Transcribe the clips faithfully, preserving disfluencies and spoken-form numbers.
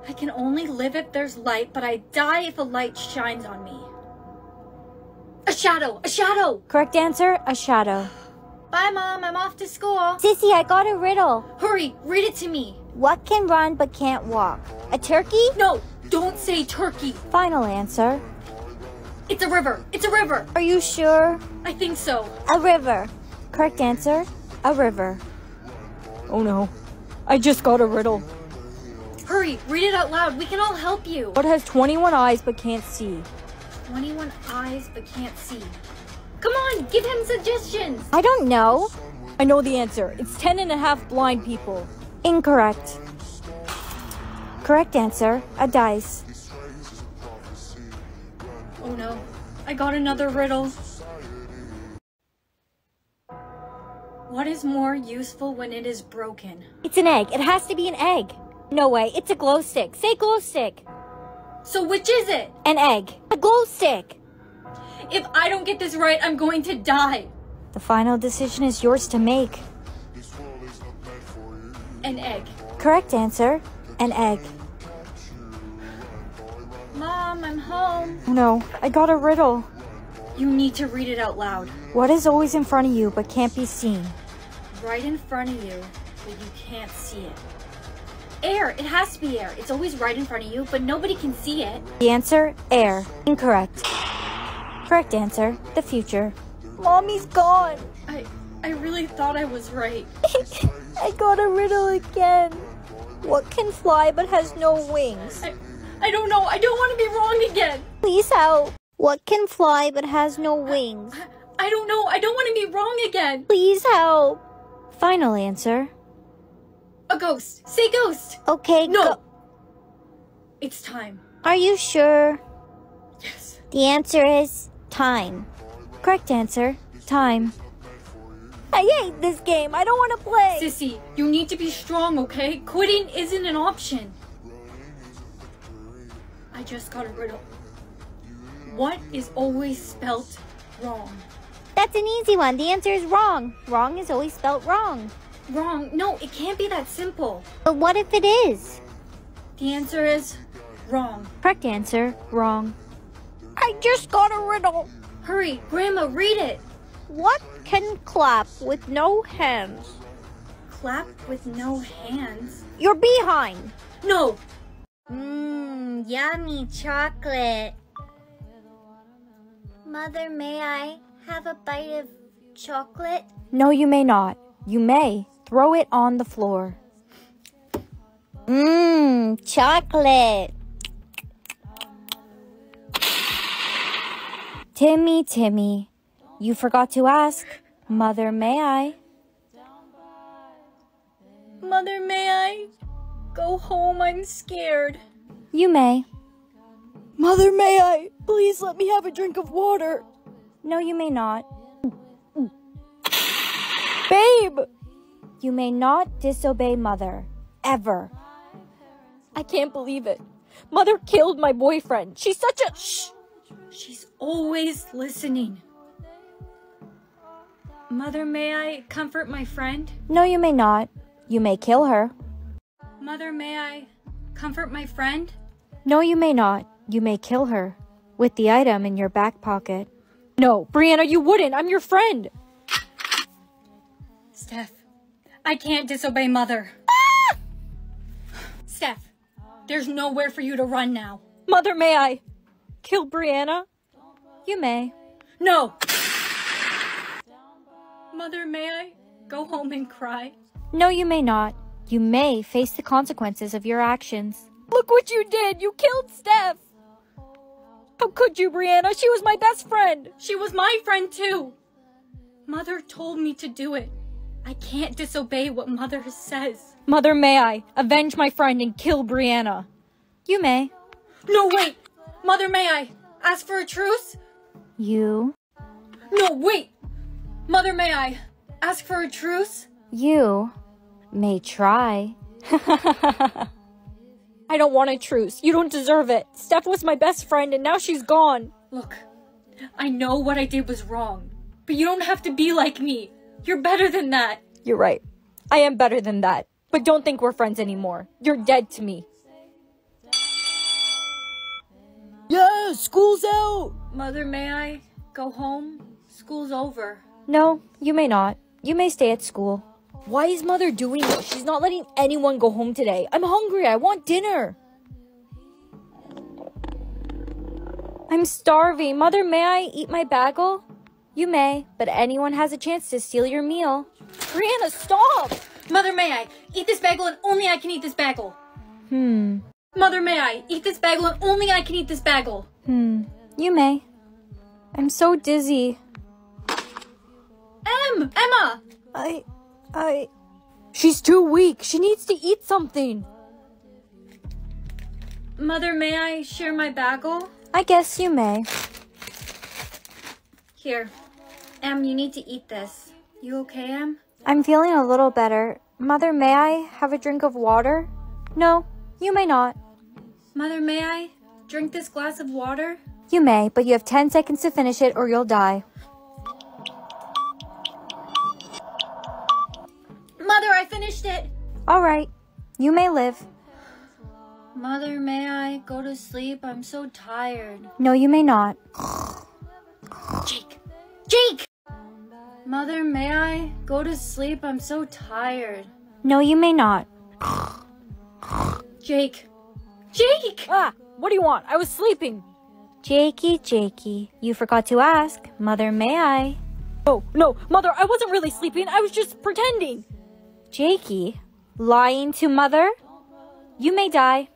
I can only live if there's light, but I die if a light shines on me. A shadow! A shadow! Correct answer, a shadow. Bye, Mom. I'm off to school. Sissy, I got a riddle. Hurry, read it to me. What can run but can't walk? A turkey? No, don't say turkey. Final answer. It's a river. It's a river. Are you sure? I think so. A river. Correct answer, a river. Oh no, I just got a riddle. Hurry, read it out loud. We can all help you. What has twenty-one eyes but can't see? twenty-one eyes but can't see. Come on, give him suggestions. I don't know. I know the answer. It's ten and a half blind people. Incorrect. Correct answer, a dice. Oh no, I got another riddle. What is more useful when it is broken? It's an egg. It has to be an egg. No way, it's a glow stick. Say glow stick. So which is it? An egg. A glow stick. If I don't get this right, I'm going to die. The final decision is yours to make. An egg. Correct answer, an egg. Mom, I'm home. Oh no, I got a riddle. You need to read it out loud. What is always in front of you but can't be seen? Right in front of you, but you can't see it. Air. It has to be air. It's always right in front of you, but nobody can see it. The answer, air. Incorrect. Correct answer, the future. Mommy's gone. I I really thought I was right. I got a riddle again. What can fly but has no wings? I, I don't know. I don't want to be wrong again. Please help. What can fly but has no wings? I, I don't know. I don't want to be wrong again. Please help. Final answer. A ghost. Say ghost. Okay, No. go. It's time. Are you sure? Yes. The answer is time. Correct answer, time. I hate this game. I don't want to play. Sissy, you need to be strong, okay? Quitting isn't an option. I just got a riddle. What is always spelt wrong? That's an easy one. The answer is wrong. Wrong is always spelt wrong. Wrong. No, it can't be that simple. But what if it is? The answer is wrong. Correct answer, wrong. I just got a riddle. Hurry, Grandma, read it. What can clap with no hands? Clap with no hands? Your behind. No. Mmm, yummy chocolate. Mother, may I have a bite of chocolate? No, you may not. You may throw it on the floor. Mmm, chocolate. Timmy, Timmy, you forgot to ask. Mother, may I? Mother, may I go home? I'm scared. You may. Mother, may I? Please let me have a drink of water. No, you may not. Babe! You may not disobey Mother. Ever. I can't believe it. Mother killed my boyfriend. She's such a... Shh! She's always listening. Mother, may I comfort my friend? No, you may not. You may kill her. Mother, may I comfort my friend? No, you may not. You may kill her. With the item in your back pocket. No, Brianna, you wouldn't. I'm your friend. Steph, I can't disobey Mother. Ah! Steph, there's nowhere for you to run now. Mother, may I kill Brianna? You may. No! Mother, may I go home and cry? No, you may not. You may face the consequences of your actions. Look what you did! You killed Steph! How could you, Brianna? She was my best friend! She was my friend too! Mother told me to do it. I can't disobey what Mother says. Mother, may I avenge my friend and kill Brianna? You may. No, wait! Mother, may I ask for a truce? You. No, wait! Mother, may I ask for a truce? You may try. I don't want a truce. You don't deserve it. Steph was my best friend and now she's gone. Look, I know what I did was wrong, but you don't have to be like me. You're better than that. You're right. I am better than that. But don't think we're friends anymore. You're dead to me. Yeah, school's out. Mother, may I go home? School's over. No, you may not. You may stay at school. Why is Mother doing this? She's not letting anyone go home today. I'm hungry. I want dinner. I'm starving. Mother, may I eat my bagel? You may, but anyone has a chance to steal your meal. Brianna, stop! Mother, may I eat this bagel and only I can eat this bagel? Hmm. Mother, may I eat this bagel and only I can eat this bagel? Hmm. You may. I'm so dizzy. Em! Emma! I... I... She's too weak. She needs to eat something. Mother, may I share my bagel? I guess you may. Here. Em, you need to eat this. You okay, Em? I'm feeling a little better. Mother, may I have a drink of water? No, you may not. Mother, may I drink this glass of water? You may, but you have ten seconds to finish it or you'll die. Mother, I finished it! All right, you may live. Mother, may I go to sleep? I'm so tired. No, you may not. Jake! Jake! Mother, may I go to sleep? I'm so tired. No, you may not. Jake! Jake! Ah, what do you want? I was sleeping. Jakey, Jakey, you forgot to ask. Mother, may I? Oh, no, Mother, I wasn't really sleeping. I was just pretending. Jakey, lying to Mother? You may die.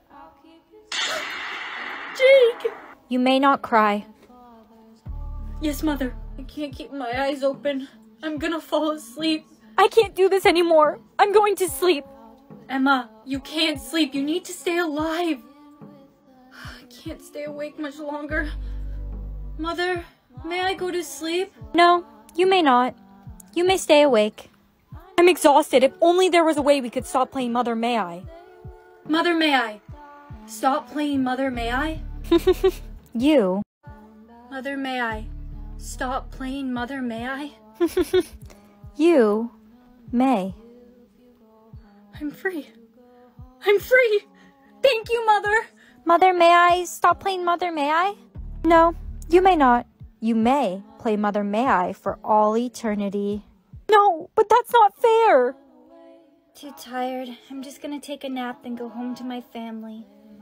Jake! You may not cry. Yes, Mother. I can't keep my eyes open. I'm gonna fall asleep. I can't do this anymore. I'm going to sleep. Emma, you can't sleep. You need to stay alive. I can't stay awake much longer. Mother, may I go to sleep? No, you may not. You may stay awake. I'm exhausted. If only there was a way we could stop playing Mother, may I? Mother, may I? Stop playing Mother, may I? You. Mother, may I? Stop playing Mother, may I? You may. I'm free. I'm free! Thank you, Mother! Mother, may I stop playing Mother, may I? No, you may not. You may play Mother, may I for all eternity. No, but that's not fair. Too tired. I'm just gonna take a nap and go home to my family.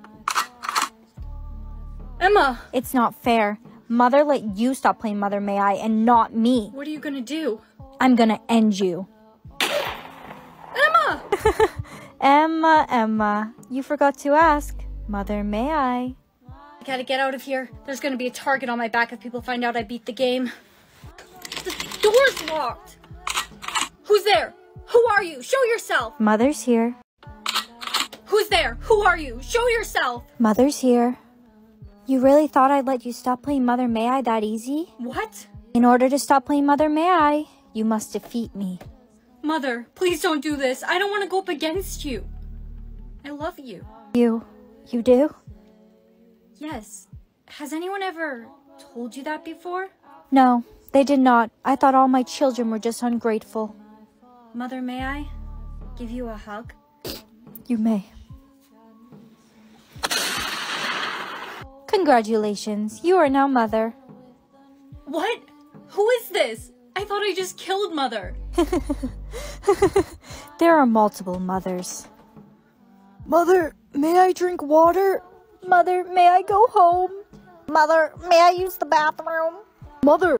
Emma! It's not fair. Mother let you stop playing Mother, may I, and not me. What are you gonna do? I'm gonna end you. Emma! Emma, Emma, you forgot to ask. Mother, may I? I gotta get out of here. There's gonna be a target on my back if people find out I beat the game. The door's locked! Who's there? Who are you? Show yourself! Mother's here. Who's there? Who are you? Show yourself! Mother's here. You really thought I'd let you stop playing Mother, may I that easy? What? In order to stop playing Mother, may I, you must defeat me. Mother, please don't do this. I don't want to go up against you. I love you. You, you do? Yes. Has anyone ever told you that before? No, they did not. I thought all my children were just ungrateful. Mother, may I give you a hug? You may. Congratulations, you are now Mother. What? Who is this? I thought I just killed Mother. There are multiple mothers. Mother, may I drink water? Mother, may I go home? Mother, may I use the bathroom? Mother.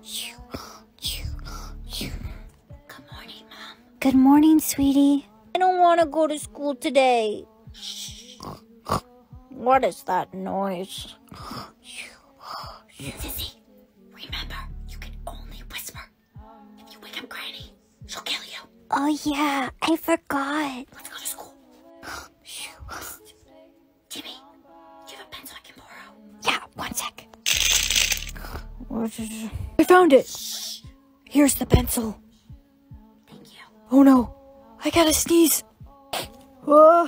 Good morning, Mom. Good morning, sweetie. I don't want to go to school today. What is that noise? Sissy, remember, you can only whisper. If you wake up Granny, she'll kill you. Oh yeah, I forgot. Let's go to school. Timmy, do you have a pencil I can borrow? Yeah, one sec. I found it. Shh. Here's the pencil. Thank you. Oh no, I gotta sneeze. Uh.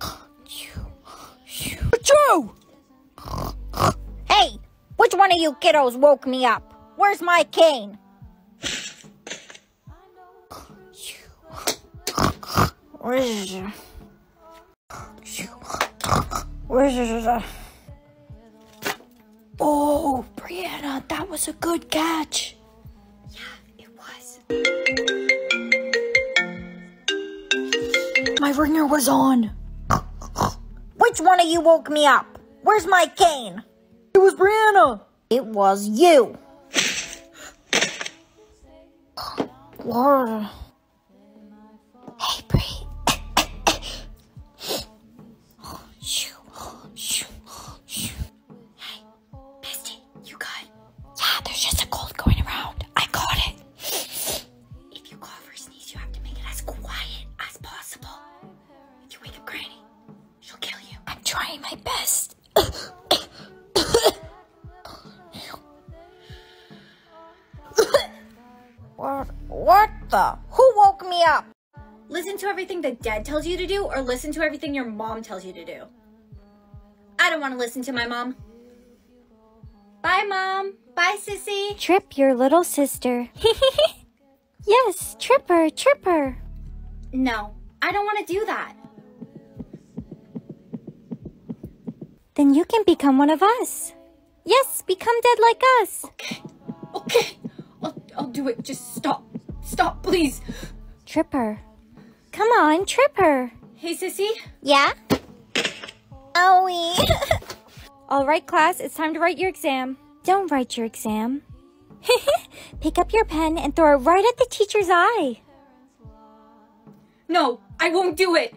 Achoo! Hey, which one of you kiddos woke me up? Where's my cane? Where's it? Where's it? Oh, Brianna, that was a good catch. Yeah, it was. My ringer was on. Which one of you woke me up? Where's my cane? It was Brianna. It was you. What? Hey, Bree. Hey, Misty, you good? Yeah, there's just a cold going around. I caught it. If you cough or sneeze, you have to make it as quiet as possible. If you wake up Granny, she'll kill you. I'm trying my best. What? What the? Who woke me up? Listen to everything that Dad tells you to do, or listen to everything your mom tells you to do. I don't want to listen to my mom. Bye, Mom. Bye, Sissy. Trip your little sister. Yes, trip her, trip her. No, I don't want to do that. Then you can become one of us. Yes, become dead like us. Okay, okay. I'll, I'll do it. Just stop. Stop, please. Trip her. Come on, trip her. Hey, Sissy. Yeah? Owie. All right, class, it's time to write your exam. Don't write your exam. Pick up your pen and throw it right at the teacher's eye. No, I won't do it.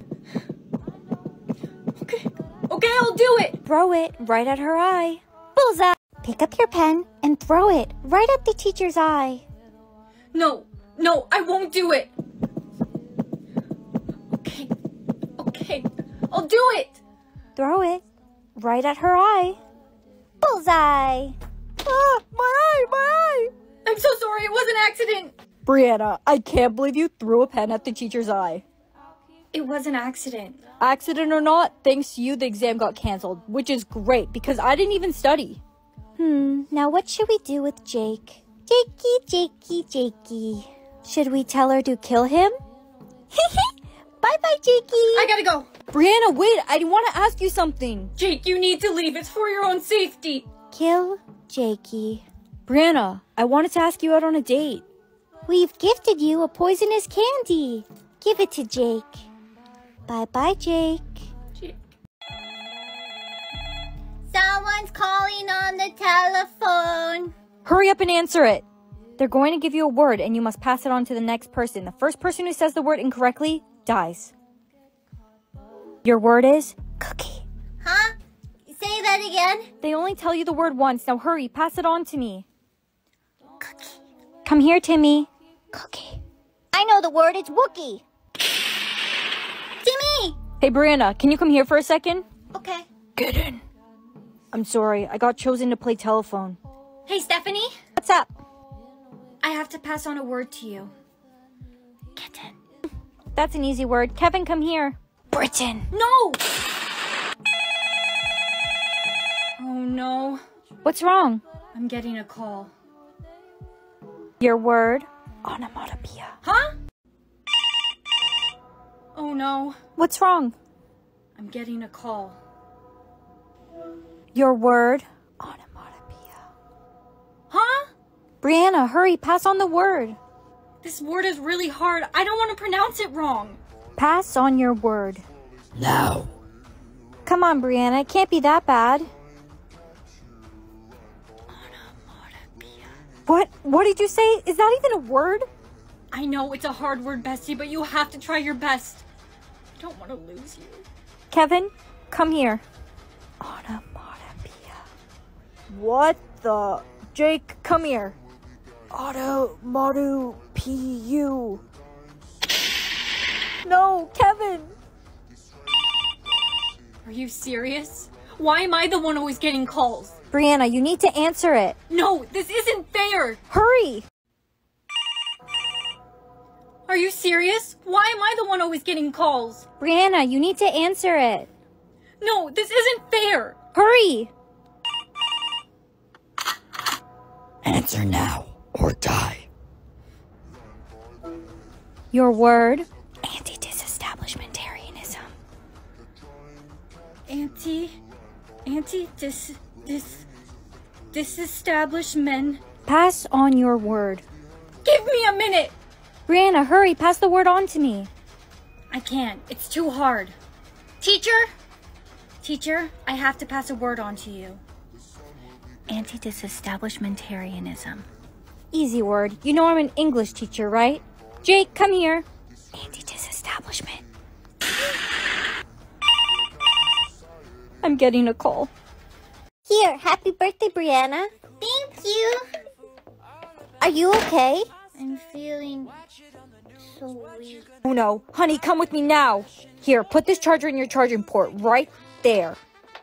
Okay, okay, I'll do it. Throw it right at her eye. Bullseye. Pick up your pen and throw it right at the teacher's eye. No, no, I won't do it. Okay, okay, I'll do it. Throw it right at her eye. Bullseye. Ah, my eye, my eye. I'm so sorry, it was an accident. Brianna, I can't believe you threw a pen at the teacher's eye. It was an accident. Accident or not, thanks to you, the exam got canceled, which is great because I didn't even study. Hmm, now what should we do with Jake? Jakey, Jakey, Jakey. Should we tell her to kill him? Bye-bye, Jakey. I gotta go. Brianna, wait, I want to ask you something. Jake, you need to leave. It's for your own safety. Kill Jakey. Brianna, I wanted to ask you out on a date. We've gifted you a poisonous candy. Give it to Jake. Bye-bye, Jake. Jake. Someone's calling on the telephone. Hurry up and answer it. They're going to give you a word and you must pass it on to the next person. The first person who says the word incorrectly dies. Your word is cookie. Huh? Say that again. They only tell you the word once. Now hurry, pass it on to me. Cookie. Come here, Timmy. Cookie. I know the word. It's Wookie. Timmy! Hey, Brianna, can you come here for a second? Okay. Get in. I'm sorry, I got chosen to play telephone. Hey, Stephanie. What's up? I have to pass on a word to you. Kitten. That's an easy word. Kevin, come here. Britain. No! Oh, no. What's wrong? I'm getting a call. Your word, onomatopoeia. Huh? Oh, no. What's wrong? I'm getting a call. Your word, onomatopoeia. Huh? Brianna, hurry, pass on the word. This word is really hard. I don't want to pronounce it wrong. Pass on your word. Now. Come on, Brianna, it can't be that bad. Onomatopoeia. What? What did you say? Is that even a word? I know it's a hard word, Bessie, but you have to try your best. I don't want to lose you. Kevin, come here. Onomatopoeia. What the? Jake, come here. Onomatopoeia. No, Kevin. Are you serious? Why am I the one always getting calls? Brianna, you need to answer it. No, this isn't fair. Hurry. Are you serious? Why am I the one always getting calls? Brianna, you need to answer it. No, this isn't fair. Hurry. Answer now or die. Your word, anti-disestablishmentarianism. Anti... Anti... Dis... Dis... disestablishment. Pass on your word. Give me a minute! Brianna, hurry, pass the word on to me. I can't. It's too hard. Teacher? Teacher, I have to pass a word on to you. Anti-disestablishmentarianism. Easy word. You know I'm an English teacher, right? Jake, come here. Anti-disestablishment. I'm getting a call. Here, happy birthday, Brianna. Thank you. Are you okay? I'm feeling so weak. Oh no. Honey, come with me now. Here, put this charger in your charging port right there.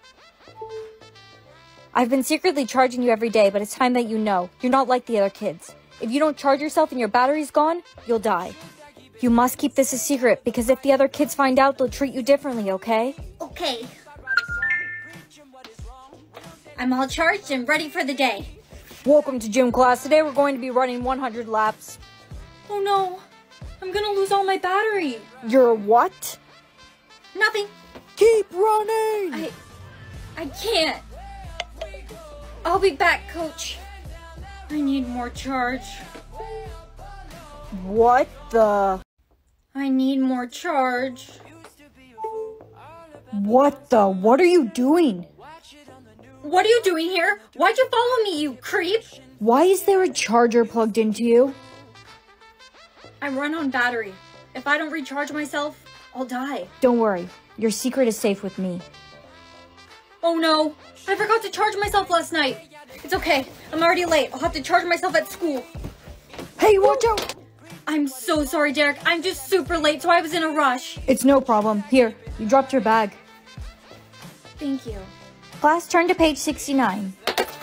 I've been secretly charging you every day, but it's time that you know. You're not like the other kids. If you don't charge yourself and your battery's gone, you'll die. You must keep this a secret, because if the other kids find out, they'll treat you differently, okay? Okay. I'm all charged and ready for the day. Welcome to gym class. Today we're going to be running one hundred laps. Oh no, I'm gonna lose all my battery. You're what? Nothing. Keep running! I, I can't. I'll be back, coach. I need more charge. What the? I need more charge. What the? What are you doing? What are you doing here? Why'd you follow me, you creep? Why is there a charger plugged into you? I run on battery. If I don't recharge myself, I'll die. Don't worry. Your secret is safe with me. Oh no, I forgot to charge myself last night. It's okay, I'm already late. I'll have to charge myself at school. Hey, watch out! I'm so sorry, Derek. I'm just super late, so I was in a rush. It's no problem. Here, you dropped your bag. Thank you. Class, turn to page sixty-nine.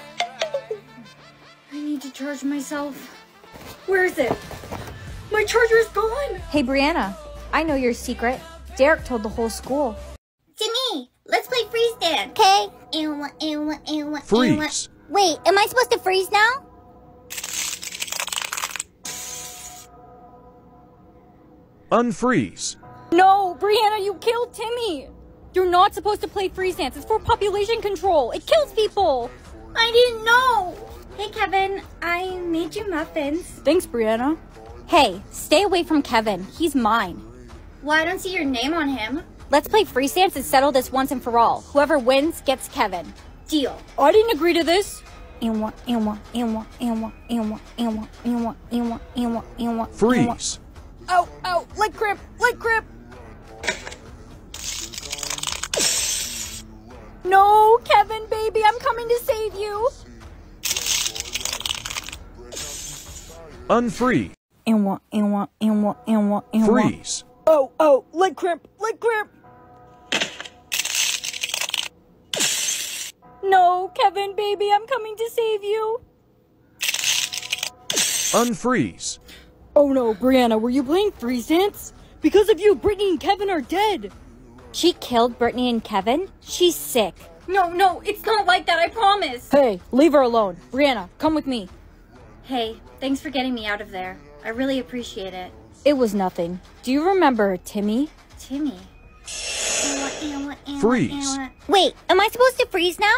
I need to charge myself. Where is it? My charger is gone! Hey, Brianna, I know your secret. Derek told the whole school. Timmy, let's play freeze dance. Okay. Ew, ew, ew, Freeze. Wait, am I supposed to freeze now? Unfreeze. No, Brianna, you killed Timmy! You're not supposed to play freeze dance. It's for population control. It kills people. I didn't know! Hey, Kevin, I made you muffins. Thanks, Brianna. Hey, stay away from Kevin. He's mine. Well, I don't see your name on him. Let's play freeze dance and settle this once and for all. Whoever wins gets Kevin. Deal. I didn't agree to this. Freeze. Ow, ow, leg cramp, leg cramp. No, Kevin, baby, I'm coming to save you. Unfreeze. Freeze. Oh, oh, leg cramp, leg cramp. No, Kevin, baby, I'm coming to save you. Unfreeze. Oh no, Brianna, were you playing freeze dance? Because of you, Brittany and Kevin are dead. She killed Brittany and Kevin? She's sick. No, no, it's not like that, I promise. Hey, leave her alone. Brianna, come with me. Hey, thanks for getting me out of there. I really appreciate it. It was nothing. Do you remember Timmy? Timmy. Freeze. Wait, am I supposed to freeze now?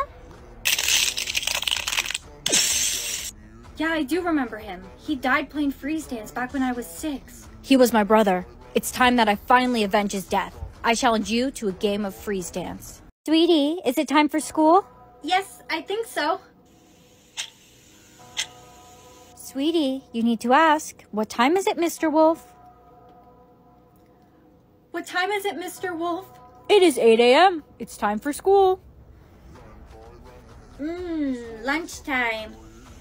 Yeah, I do remember him. He died playing freeze dance back when I was six. He was my brother. It's time that I finally avenge his death. I challenge you to a game of freeze dance. Sweetie, is it time for school? Yes, I think so. Sweetie, you need to ask, what time is it, Mister Wolf? What time is it, Mister Wolf? It is eight a m It's time for school. Mmm, lunchtime.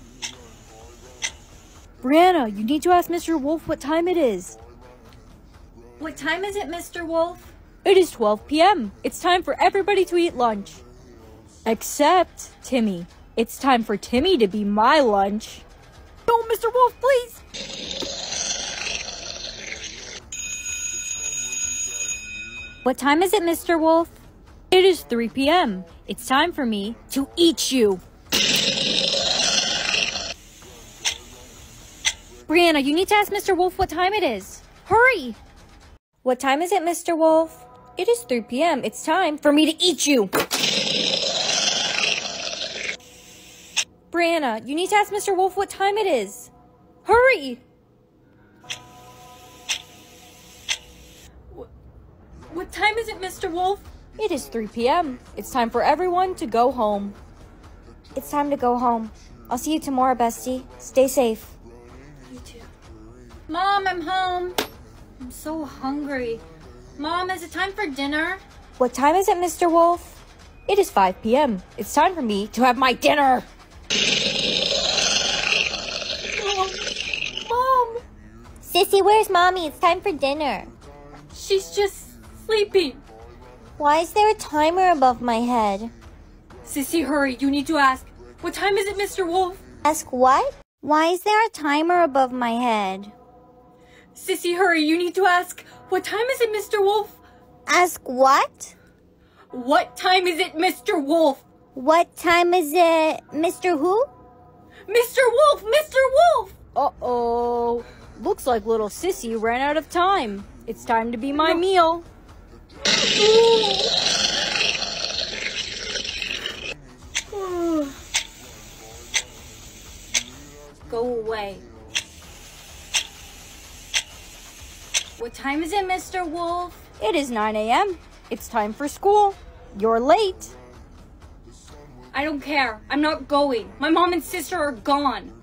Brianna, you need to ask Mister Wolf what time it is. What time is it, Mister Wolf? It is twelve p m It's time for everybody to eat lunch. Except Timmy. It's time for Timmy to be my lunch. No, Mister Wolf, please! What time is it, Mister Wolf? It is three p m It's time for me to eat you. Brianna, you need to ask Mister Wolf what time it is. Hurry! What time is it, Mister Wolf? It is three p m It's time for me to eat you. Brianna, you need to ask Mister Wolf what time it is. Hurry! Wh- What time is it, Mister Wolf? It is three p m It's time for everyone to go home. It's time to go home. I'll see you tomorrow, bestie. Stay safe. You too. Mom, I'm home. I'm so hungry. Mom, is it time for dinner? What time is it, Mister Wolf? It is five p m It's time for me to have my dinner. Mom, Sissy, where's Mommy? It's time for dinner. she's just sleeping. Why is there a timer above my head? Sissy, hurry. You need to ask. What time is it, Mister Wolf? Ask what? Why is there a timer above my head? Sissy, hurry. You need to ask. What time is it, Mister Wolf? Ask what? What time is it, Mister Wolf? What time is it, Mister Who? Mister Wolf! Mister Wolf! Uh-oh. Looks like little Sissy ran out of time. It's time to be my meal. Go away. What time is it, Mister Wolf? It is nine a m It's time for school. You're late. I don't care. I'm not going. My mom and sister are gone.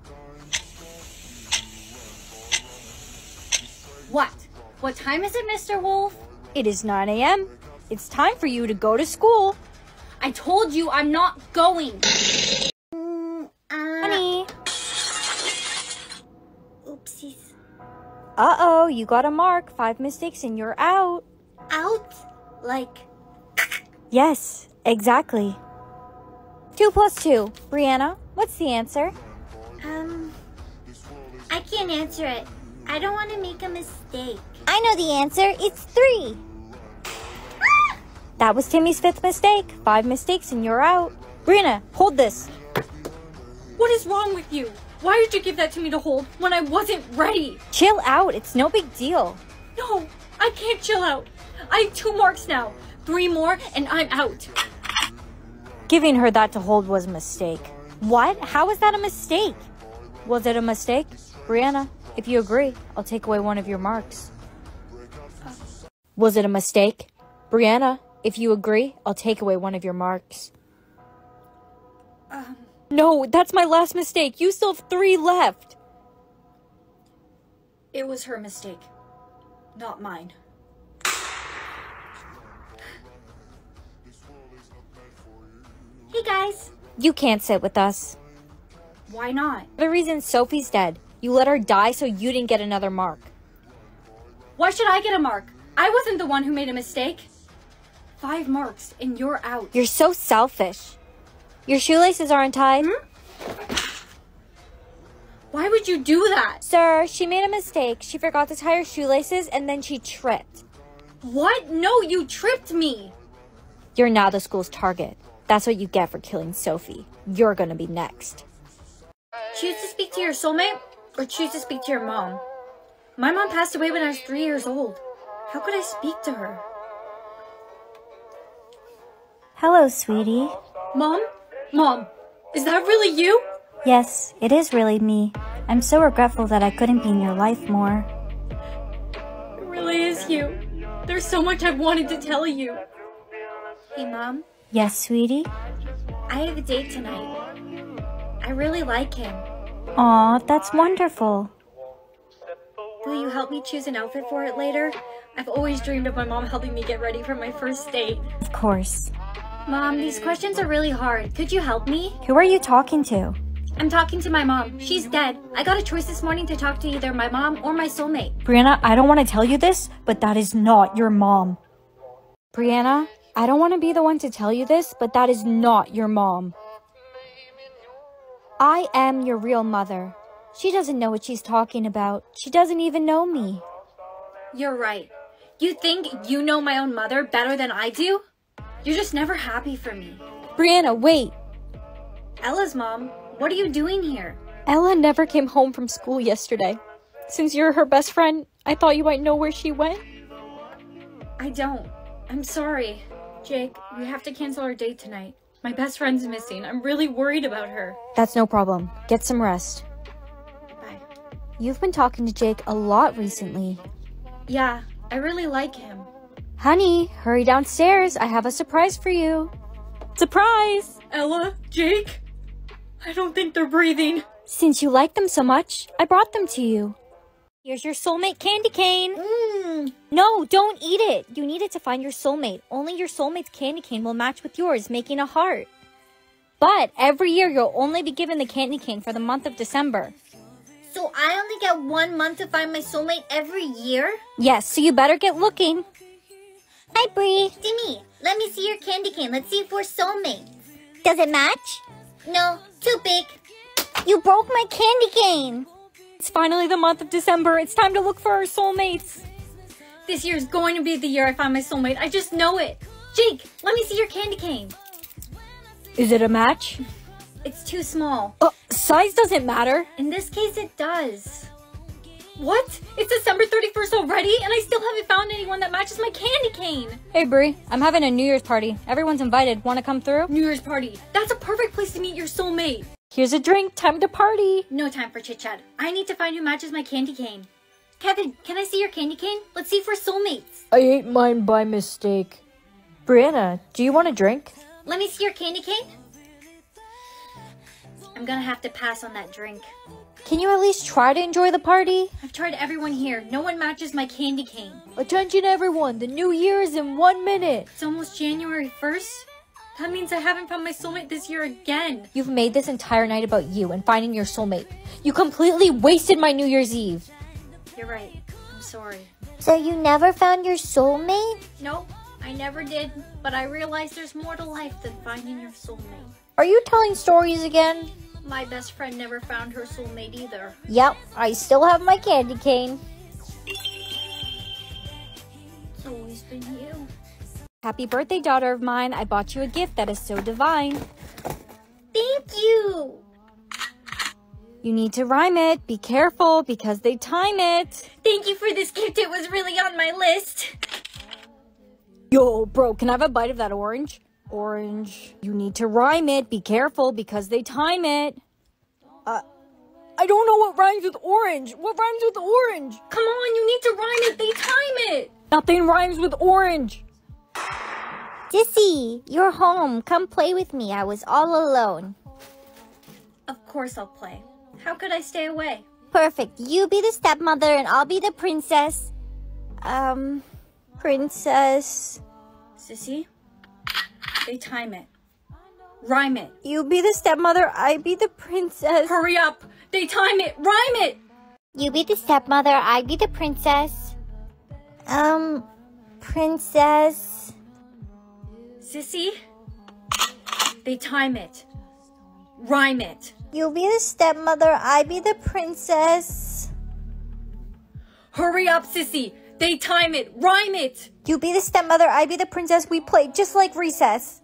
What? What time is it, Mister Wolf? It is nine a m It's time for you to go to school. I told you I'm not going. Honey. Oopsies. Uh-oh, you got a mark. Five mistakes and you're out. Out? Like... Yes, exactly. Two plus two. Brianna, what's the answer? Um, I can't answer it. I don't want to make a mistake. I know the answer. It's three. That was Timmy's fifth mistake. Five mistakes and you're out. Brianna, hold this. What is wrong with you? Why did you give that to me to hold when I wasn't ready? Chill out. It's no big deal. No, I can't chill out. I have two marks now. Three more and I'm out. Giving her that to hold was a mistake. What? How was that a mistake? Was it a mistake? Brianna, if you agree, I'll take away one of your marks. Was it a mistake? Brianna, if you agree, I'll take away one of your marks. Um, No, that's my last mistake. You still have three left. it was her mistake, not mine. Hey guys. You can't sit with us. Why not? The reason Sophie's dead. You let her die so you didn't get another mark. Why should I get a mark? I wasn't the one who made a mistake. Five marks and you're out. You're so selfish. Your shoelaces are untied. Hmm? Why would you do that? Sir, she made a mistake. She forgot to tie her shoelaces and then she tripped. What? No, you tripped me. You're now the school's target. That's what you get for killing Sophie. You're gonna be next. Choose to speak to your soulmate or choose to speak to your mom. My mom passed away when I was three years old. How could I speak to her? Hello, sweetie. Mom? Mom, is that really you? Yes, it is really me. I'm so regretful that I couldn't be in your life more. It really is you. There's so much I've wanted to tell you. Hey, Mom. Yes, sweetie? I have a date tonight. I really like him. Aw, that's wonderful. Will you help me choose an outfit for it later? I've always dreamed of my mom helping me get ready for my first date. Of course. Mom, these questions are really hard. Could you help me? Who are you talking to? I'm talking to my mom. She's dead. I got a choice this morning to talk to either my mom or my soulmate. Brianna, I don't want to tell you this, but that is not your mom. Brianna, I don't want to be the one to tell you this, but that is not your mom. I am your real mother. She doesn't know what she's talking about. She doesn't even know me. You're right. You think you know my own mother better than I do? You're just never happy for me. Brianna, wait. Ella's mom, what are you doing here? Ella never came home from school yesterday. Since you're her best friend, I thought you might know where she went. I don't. I'm sorry. Jake, we have to cancel our date tonight. My best friend's missing. I'm really worried about her. That's no problem. Get some rest. Bye. You've been talking to Jake a lot recently. Yeah, I really like him. Honey, hurry downstairs. I have a surprise for you. Surprise! Ella? Jake? I don't think they're breathing. Since you like them so much, I brought them to you. Here's your soulmate candy cane. Mmm. No, don't eat it. You need it to find your soulmate. Only your soulmate's candy cane will match with yours, making a heart. But every year, you'll only be given the candy cane for the month of December. So I only get one month to find my soulmate every year? Yes, so you better get looking. Hi, Bree. Timmy, let me see your candy cane. Let's see if we're soulmates. Does it match? No, too big. You broke my candy cane. It's finally the month of December. It's time to look for our soulmates. This year's going to be the year I find my soulmate. I just know it. Jake, let me see your candy cane. Is it a match? It's too small. Uh, size doesn't matter. In this case, it does. What? It's December thirty-first already, and I still haven't found anyone that matches my candy cane. Hey, Brie. I'm having a New Year's party. Everyone's invited. Want to come through? New Year's party. That's a perfect place to meet your soulmate. Here's a drink. Time to party. No time for chit-chat. I need to find who matches my candy cane. Kevin, can I see your candy cane? Let's see if we're soulmates. I ate mine by mistake. Brianna, do you want a drink? Let me see your candy cane. I'm gonna have to pass on that drink. Can you at least try to enjoy the party? I've tried everyone here. No one matches my candy cane. Attention everyone, the new year is in one minute. It's almost January first. That means I haven't found my soulmate this year again. You've made this entire night about you and finding your soulmate. You completely wasted my New Year's Eve. You're right. I'm sorry. So you never found your soulmate? Nope, I never did. But I realized there's more to life than finding your soulmate. Are you telling stories again? My best friend never found her soulmate either. Yep, I still have my candy cane. It's always been you. Happy birthday, daughter of mine. I bought you a gift that is so divine. Thank you. You need to rhyme it. Be careful because they time it. Thank you for this gift. It was really on my list. Yo, bro, can I have a bite of that orange? Orange. You need to rhyme it. Be careful because they time it. Uh, I don't know what rhymes with orange. What rhymes with orange? Come on, you need to rhyme it. They time it. Nothing rhymes with orange. Sissy, you're home. Come play with me. I was all alone. Of course I'll play. How could I stay away? Perfect. You be the stepmother and I'll be the princess. Um, princess. Sissy, they time it. Rhyme it. You be the stepmother, I be the princess. Hurry up. They time it. Rhyme it. You be the stepmother, I be the princess. Um, princess. Sissy, they time it. Rhyme it. You be the stepmother, I be the princess. Hurry up, Sissy. They time it. Rhyme it. You be the stepmother, I be the princess. We play just like recess.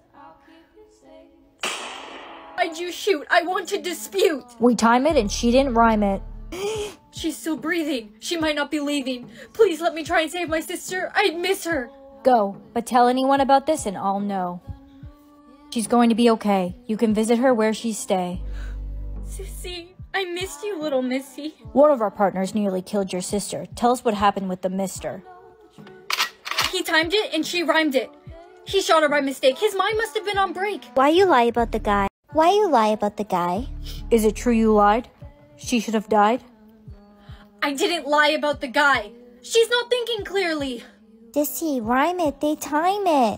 Why'd you shoot? I want to dispute. We time it and she didn't rhyme it. She's still breathing. She might not be leaving. Please let me try and save my sister. I'd miss her. Go, but tell anyone about this and I'll know. She's going to be okay. You can visit her where she stay. Sissy, I missed you, little missy. One of our partners nearly killed your sister. Tell us what happened with the mister. He timed it and she rhymed it. He shot her by mistake. His mind must have been on break. Why you lie about the guy? Why you lie about the guy? Is it true you lied? She should have died? I didn't lie about the guy. She's not thinking clearly. Sissy, rhyme it. They time it.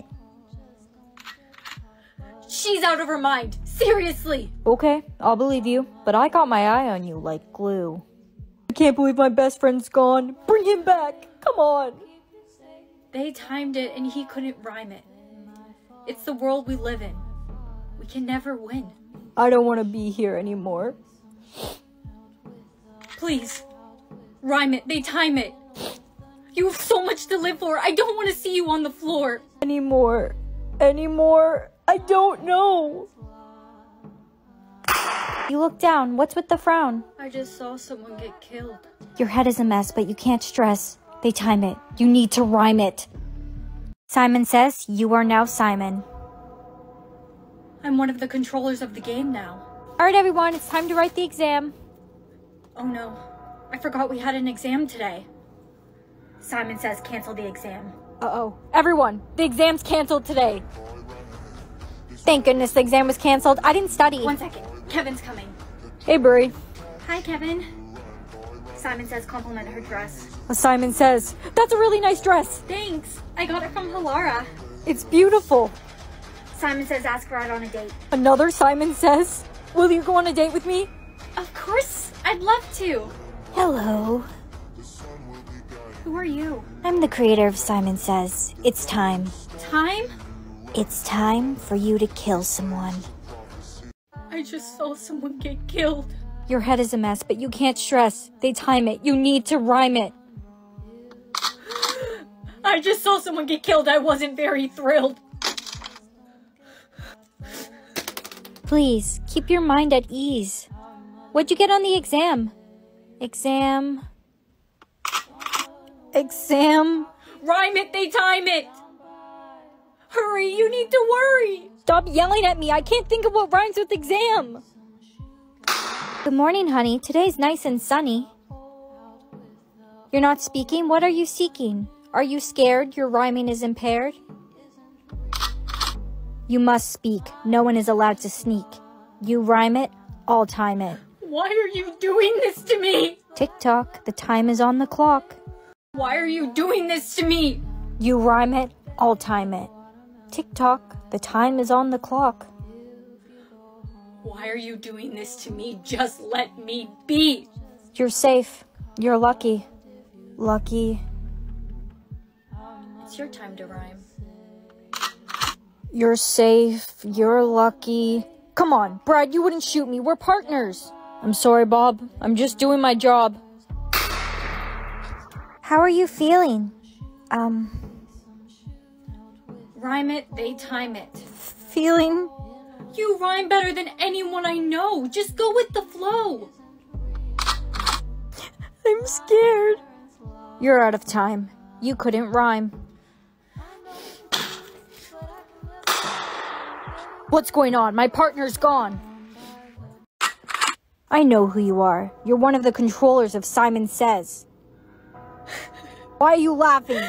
She's out of her mind. Seriously. Okay, I'll believe you, but I got my eye on you like glue. I can't believe my best friend's gone. Bring him back. Come on. They timed it and he couldn't rhyme it. It's the world we live in. We can never win. I don't want to be here anymore. Please, rhyme it. They time it. You have so much to live for. I don't want to see you on the floor. Anymore. Anymore. I don't know. You look down. What's with the frown? I just saw someone get killed. Your head is a mess, but you can't stress. They time it. You need to rhyme it. Simon says, you are now Simon. I'm one of the controllers of the game now. Alright everyone, it's time to write the exam. Oh no, I forgot we had an exam today. Simon says cancel the exam. Uh-oh. Everyone, the exam's canceled today. Thank goodness the exam was canceled. I didn't study. One second, Kevin's coming. Hey, Brie. Hi, Kevin. Simon says compliment her dress. Simon says, that's a really nice dress. Thanks, I got it from Hilara. It's beautiful. Simon says ask her out on a date. Another Simon says, will you go on a date with me? Of course, I'd love to. Hello. Who are you? I'm the creator of Simon Says. It's time. Time? It's time for you to kill someone. I just saw someone get killed. Your head is a mess, but you can't stress. They time it. You need to rhyme it. I just saw someone get killed. I wasn't very thrilled. Please, keep your mind at ease. What'd you get on the exam? Exam... Exam... Rhyme it, they time it! Hurry, you need to worry! Stop yelling at me, I can't think of what rhymes with exam! Good morning, honey. Today's nice and sunny. You're not speaking? What are you seeking? Are you scared your rhyming is impaired? You must speak. No one is allowed to sneak. You rhyme it, I'll time it. Why are you doing this to me? Tick-tock, the time is on the clock. Why are you doing this to me? You rhyme it, I'll time it. Tick-tock, the time is on the clock. Why are you doing this to me? Just let me be. You're safe. You're lucky. Lucky. It's your time to rhyme. You're safe. You're lucky. Come on, Brad, you wouldn't shoot me. We're partners. I'm sorry, Bob. I'm just doing my job. How are you feeling? Um... Rhyme it, they time it. Feeling... You rhyme better than anyone I know. Just go with the flow. I'm scared. You're out of time. You couldn't rhyme. What's going on? My partner's gone. I know who you are. You're one of the controllers of Simon Says. Why are you laughing?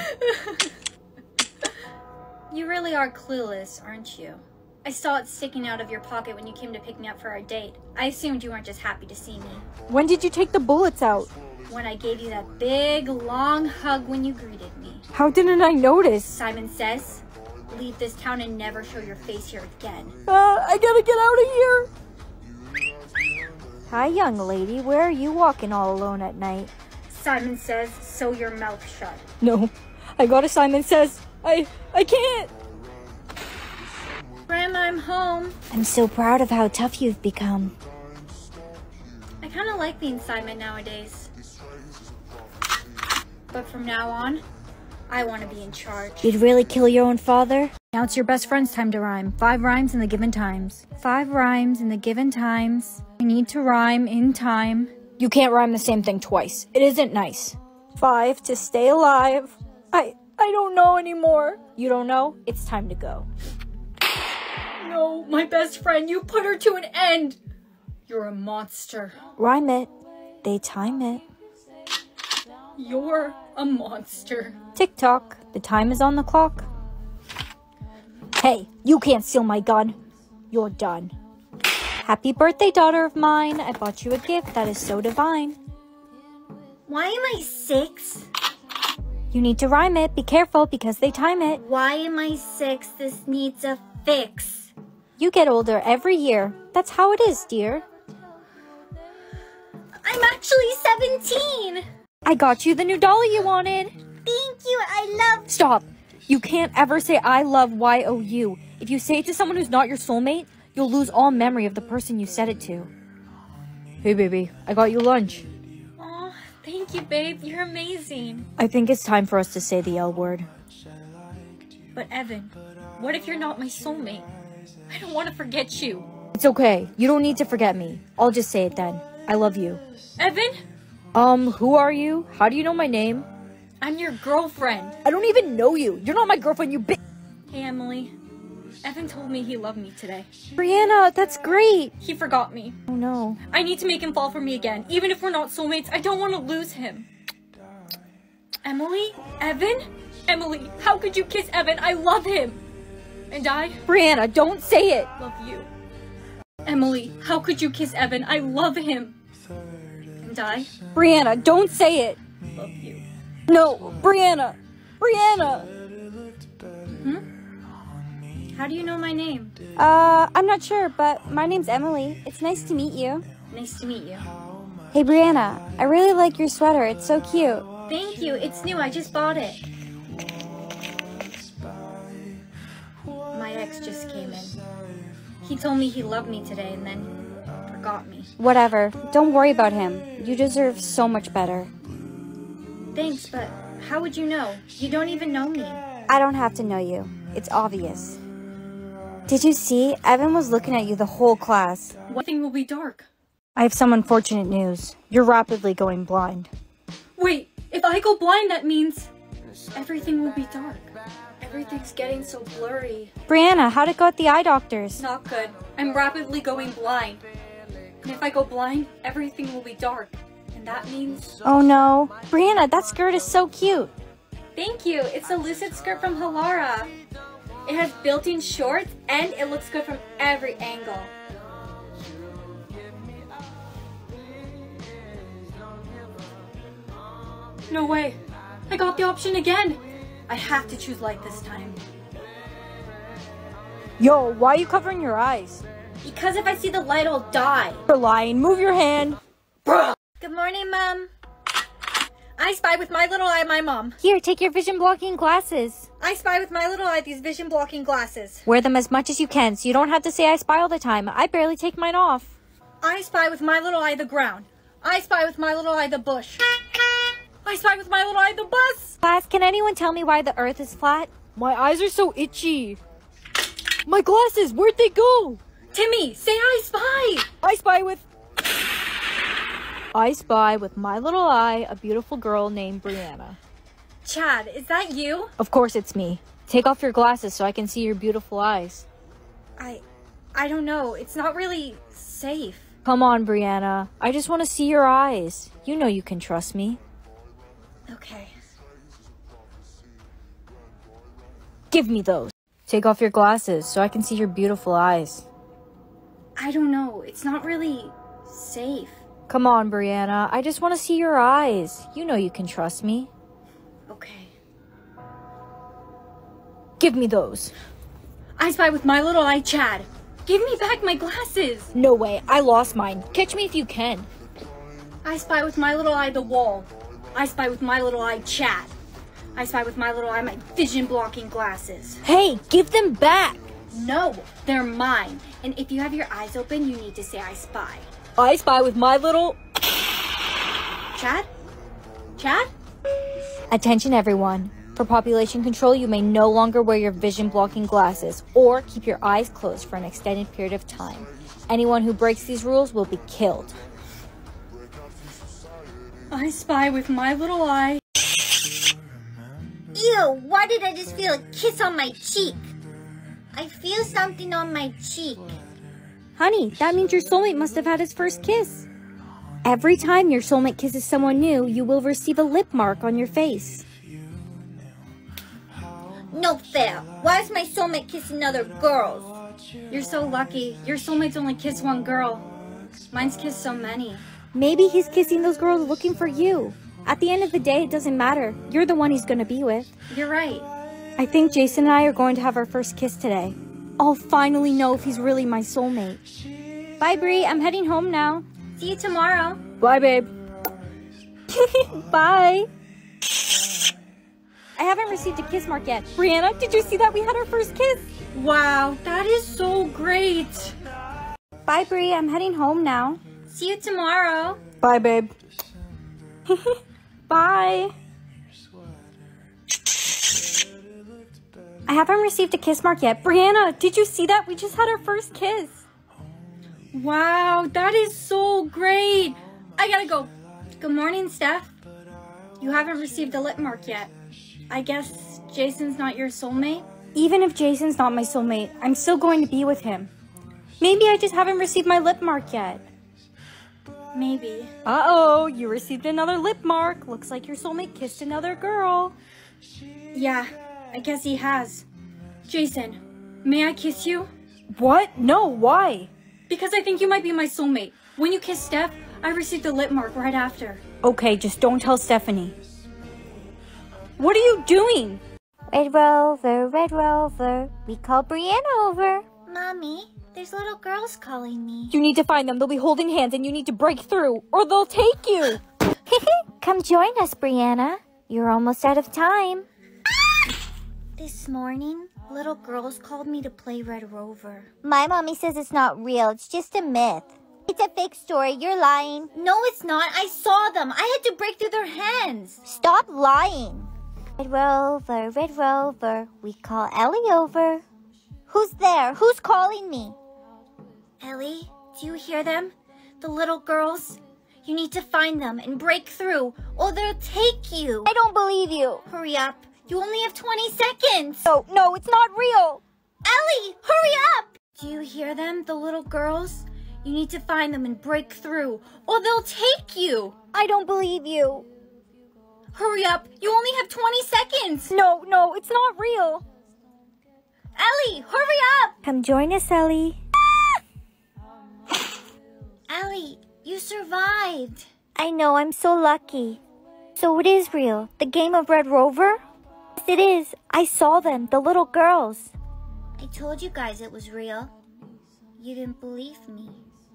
You really are clueless, aren't you? I saw it sticking out of your pocket when you came to pick me up for our date. I assumed you weren't just happy to see me. When did you take the bullets out? When I gave you that big, long hug when you greeted me. How didn't I notice? Simon Says, leave this town and never show your face here again. Uh, I gotta get out of here. Hi, young lady. Where are you walking all alone at night? Simon Says, sew your mouth shut. No, I got a Simon Says. I, I can't. Grandma, I'm home. I'm so proud of how tough you've become. I kind of like being Simon nowadays. But from now on, I want to be in charge. You'd really kill your own father? Now it's your best friend's time to rhyme. Five rhymes in the given times. Five rhymes in the given times. I need to rhyme in time. You can't rhyme the same thing twice. It isn't nice. Five to stay alive. I, I don't know anymore. You don't know? It's time to go. No, my best friend, you put her to an end. You're a monster. Rhyme it. They time it. You're a monster. Tick-tock, the time is on the clock. Hey, you can't steal my gun. You're done. Happy birthday, daughter of mine. I bought you a gift that is so divine. Why am I six? You need to rhyme it. Be careful because they time it. Why am I six? This needs a fix. You get older every year. That's how it is, dear. I'm actually seventeen. I got you the new dolly you wanted. Thank you. I love... Stop. You can't ever say I love Y O U. If you say it to someone who's not your soulmate, you'll lose all memory of the person you said it to. Hey, baby. I got you lunch. Aw, thank you, babe. You're amazing. I think it's time for us to say the L word. But Evan, what if you're not my soulmate? I don't want to forget you. It's okay. You don't need to forget me. I'll just say it then. I love you. Evan? Um, who are you? How do you know my name? I'm your girlfriend. I don't even know you. You're not my girlfriend, you bitch. Hey, Emily. Evan told me he loved me today. Brianna, that's great. He forgot me. Oh no. I need to make him fall for me again. Even if we're not soulmates, I don't want to lose him. Emily? Evan? Emily, how could you kiss Evan? I love him. And I? Brianna, don't say it. Love you. Emily, how could you kiss Evan? I love him. And I? Brianna, don't say it. Love you. No, Brianna. Brianna. Hmm? How do you know my name? Uh, I'm not sure, but my name's Emily. It's nice to meet you. Nice to meet you. Hey, Brianna, I really like your sweater. It's so cute. Thank you. It's new. I just bought it. My ex just came in. He told me he loved me today and then forgot me. Whatever. Don't worry about him. You deserve so much better. Thanks, but how would you know? You don't even know me. I don't have to know you. It's obvious. Did you see? Evan was looking at you the whole class. One thing will be dark. I have some unfortunate news. You're rapidly going blind. Wait, if I go blind, that means everything will be dark. Everything's getting so blurry. Brianna, how'd it go at the eye doctors? Not good. I'm rapidly going blind. And if I go blind, everything will be dark. And that means... Oh no. Brianna, that skirt is so cute. Thank you. It's a lucid skirt from Halara. It has built-in shorts and it looks good from every angle. No way. I got the option again. I have to choose light this time. Yo, why are you covering your eyes? Because if I see the light, I'll die. You're lying. Move your hand. Bruh. Good morning, Mom. I spy with my little eye my mom. Here, take your vision blocking glasses. I spy with my little eye these vision blocking glasses. Wear them as much as you can so you don't have to say I spy all the time. I barely take mine off. I spy with my little eye the ground. I spy with my little eye the bush. I spy with my little eye the bus. Class, can anyone tell me why the earth is flat? My eyes are so itchy. My glasses, where'd they go? Timmy, say I spy. I spy with... I spy with my little eye a beautiful girl named Brianna. Chad, is that you? Of course it's me. Take off your glasses so I can see your beautiful eyes. I... I don't know. It's not really safe. Come on, Brianna. I just want to see your eyes. You know you can trust me. Okay. Give me those. Take off your glasses so I can see your beautiful eyes. I don't know. It's not really safe. Come on, Brianna. I just want to see your eyes. You know you can trust me. Okay. Give me those. I spy with my little eye, Chad. Give me back my glasses. No way. I lost mine. Catch me if you can. I spy with my little eye the wall. I spy with my little eye, Chad. I spy with my little eye my vision blocking glasses. Hey, give them back. No, they're mine. And if you have your eyes open, you need to say I spy. I spy with my little... Chad? Chad? Attention everyone. For population control, you may no longer wear your vision blocking glasses or keep your eyes closed for an extended period of time. Anyone who breaks these rules will be killed. I spy with my little eye. Ew, why did I just feel a kiss on my cheek? I feel something on my cheek. Honey, that means your soulmate must have had his first kiss. Every time your soulmate kisses someone new, you will receive a lip mark on your face. No fair. Why is my soulmate kissing other girls? You're so lucky. Your soulmates only kiss one girl. Mine's kissed so many. Maybe he's kissing those girls looking for you. At the end of the day, it doesn't matter. You're the one he's gonna be with. You're right. I think Jason and I are going to have our first kiss today. I'll finally know if he's really my soulmate. Bye, Bree. I'm heading home now. See you tomorrow. Bye, babe. Bye. I haven't received a kiss mark yet. Brianna, did you see that we had our first kiss? Wow, that is so great. Bye, Bree. I'm heading home now. See you tomorrow. Bye, babe. Bye. I haven't received a kiss mark yet. Brianna, did you see that? We just had our first kiss. Wow, that is so great. I gotta go. Good morning, Steph. You haven't received a lip mark yet. I guess Jason's not your soulmate? Even if Jason's not my soulmate, I'm still going to be with him. Maybe I just haven't received my lip mark yet. Maybe. Uh-oh, you received another lip mark. Looks like your soulmate kissed another girl. Yeah, I guess he has. Jason, may I kiss you? What? No, why? Because I think you might be my soulmate. When you kissed Steph, I received a lip mark right after. Okay, just don't tell Stephanie. What are you doing? Red Rover, Red Rover, we call Brianna over. Mommy, there's little girls calling me. You need to find them. They'll be holding hands and you need to break through or they'll take you. Come join us, Brianna. You're almost out of time. This morning, little girls called me to play Red Rover. My mommy says it's not real. It's just a myth. It's a fake story. You're lying. No, it's not. I saw them. I had to break through their hands. Stop lying. Red Rover, Red Rover, we call Ellie over. Who's there? Who's calling me? Ellie, do you hear them? The little girls? You need to find them and break through, or they'll take you. I don't believe you. Hurry up. You only have twenty seconds. No, no, it's not real. Ellie, hurry up. Do you hear them, the little girls? You need to find them and break through, or they'll take you. I don't believe you. Hurry up. You only have twenty seconds. No, no, it's not real. Ellie, hurry up. Come join us, Ellie. Ellie, you survived. I know, I'm so lucky. So it is real. The game of Red Rover? Yes, it is. I saw them, the little girls. I told you guys it was real. You didn't believe me.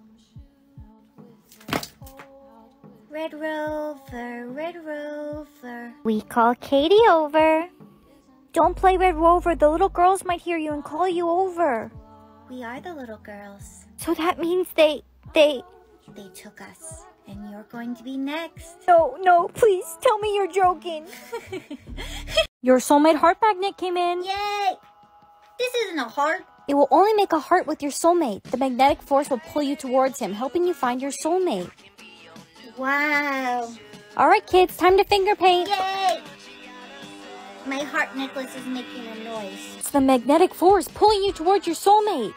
Red Rover, Red Rover. We call Katie over. Don't play Red Rover. The little girls might hear you and call you over. We are the little girls. So that means they, they... They took us, and you're going to be next. No, no, please tell me you're joking. Your soulmate heart magnet came in. Yay! This isn't a heart. It will only make a heart with your soulmate. The magnetic force will pull you towards him, helping you find your soulmate. Wow. All right, kids, time to finger paint. Yay! My heart necklace is making a noise. It's the magnetic force pulling you towards your soulmate.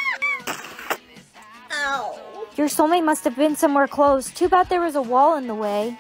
Ow. Your soulmate must have been somewhere close. Too bad there was a wall in the way.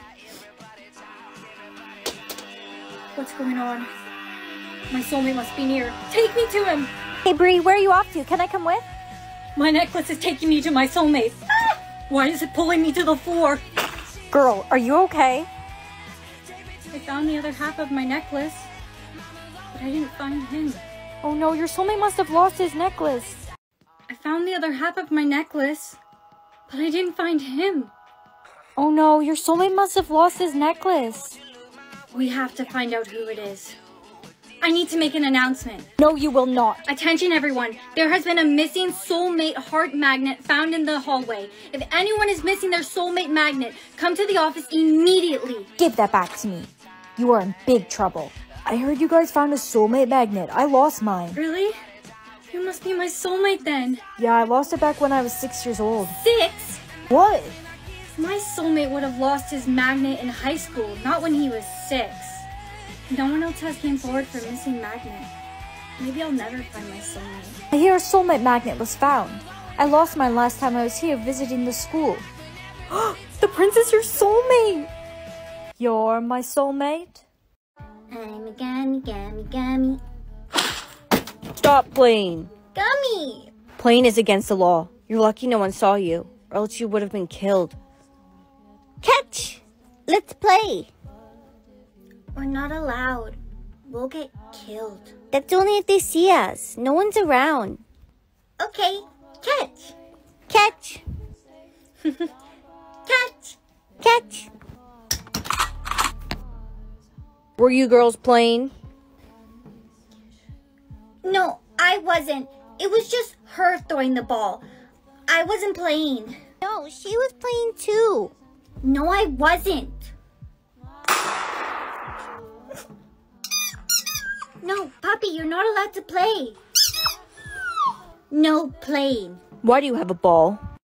What's going on? My soulmate must be near. Take me to him! Hey, Bree, where are you off to? Can I come with? My necklace is taking me to my soulmate. Ah! Why is it pulling me to the floor? Girl, are you okay? I found the other half of my necklace, but I didn't find him. Oh no, your soulmate must have lost his necklace. I found the other half of my necklace, but I didn't find him. Oh no, your soulmate must have lost his necklace. We have to find out who it is. I need to make an announcement. No, you will not. Attention everyone, there has been a missing soulmate heart magnet found in the hallway. If anyone is missing their soulmate magnet, come to the office immediately. Give that back to me. You are in big trouble. I heard you guys found a soulmate magnet. I lost mine. Really? You must be my soulmate then. Yeah, I lost it back when I was six years old. Six? What? My soulmate would have lost his magnet in high school, not when he was six. No one else has came forward for missing magnet. Maybe I'll never find my soulmate. I hear a soulmate magnet was found. I lost mine last time I was here visiting the school. The prince is your soulmate! You're my soulmate? I'm a gummy, gummy, gummy. Stop playing. Gummy! Playing is against the law. You're lucky no one saw you, or else you would have been killed. Catch! Let's play. We're not allowed. We'll get killed. That's only if they see us. No one's around. Okay, catch. Catch! Catch. Catch! Were you girls playing? No, I wasn't. It was just her throwing the ball. I wasn't playing. No, she was playing too. No, I wasn't. No, Poppy, you're not allowed to play. No playing. Why do you have a ball?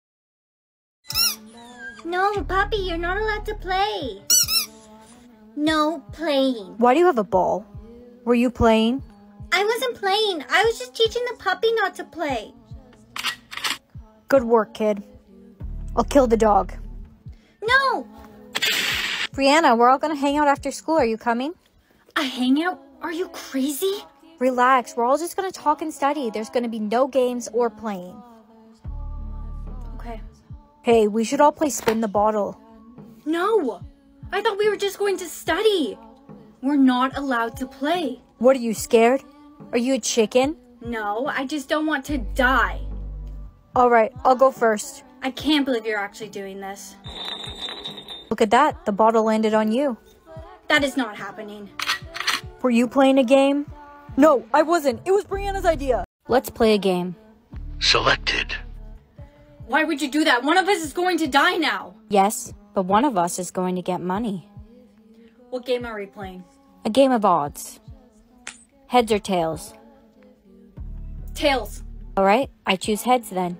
No, Poppy, you're not allowed to play. No playing. Why do you have a ball? Were you playing? I wasn't playing. I was just teaching the puppy not to play. Good work, kid. I'll kill the dog. No! Brianna, we're all gonna hang out after school. Are you coming? A hangout? Are you crazy? Relax. We're all just gonna talk and study. There's gonna be no games or playing. Okay. Hey, we should all play spin the bottle. No! I thought we were just going to study. We're not allowed to play. What, are you scared? Are you a chicken? No, I just don't want to die. All right, I'll go first. I can't believe you're actually doing this. Look at that. The bottle landed on you. That is not happening. Were you playing a game? No, I wasn't. It was Brianna's idea. Let's play a game. Selected. Why would you do that? One of us is going to die now. Yes, but one of us is going to get money. What game are we playing? A game of odds. Heads or tails? Tails. All right, I choose heads then.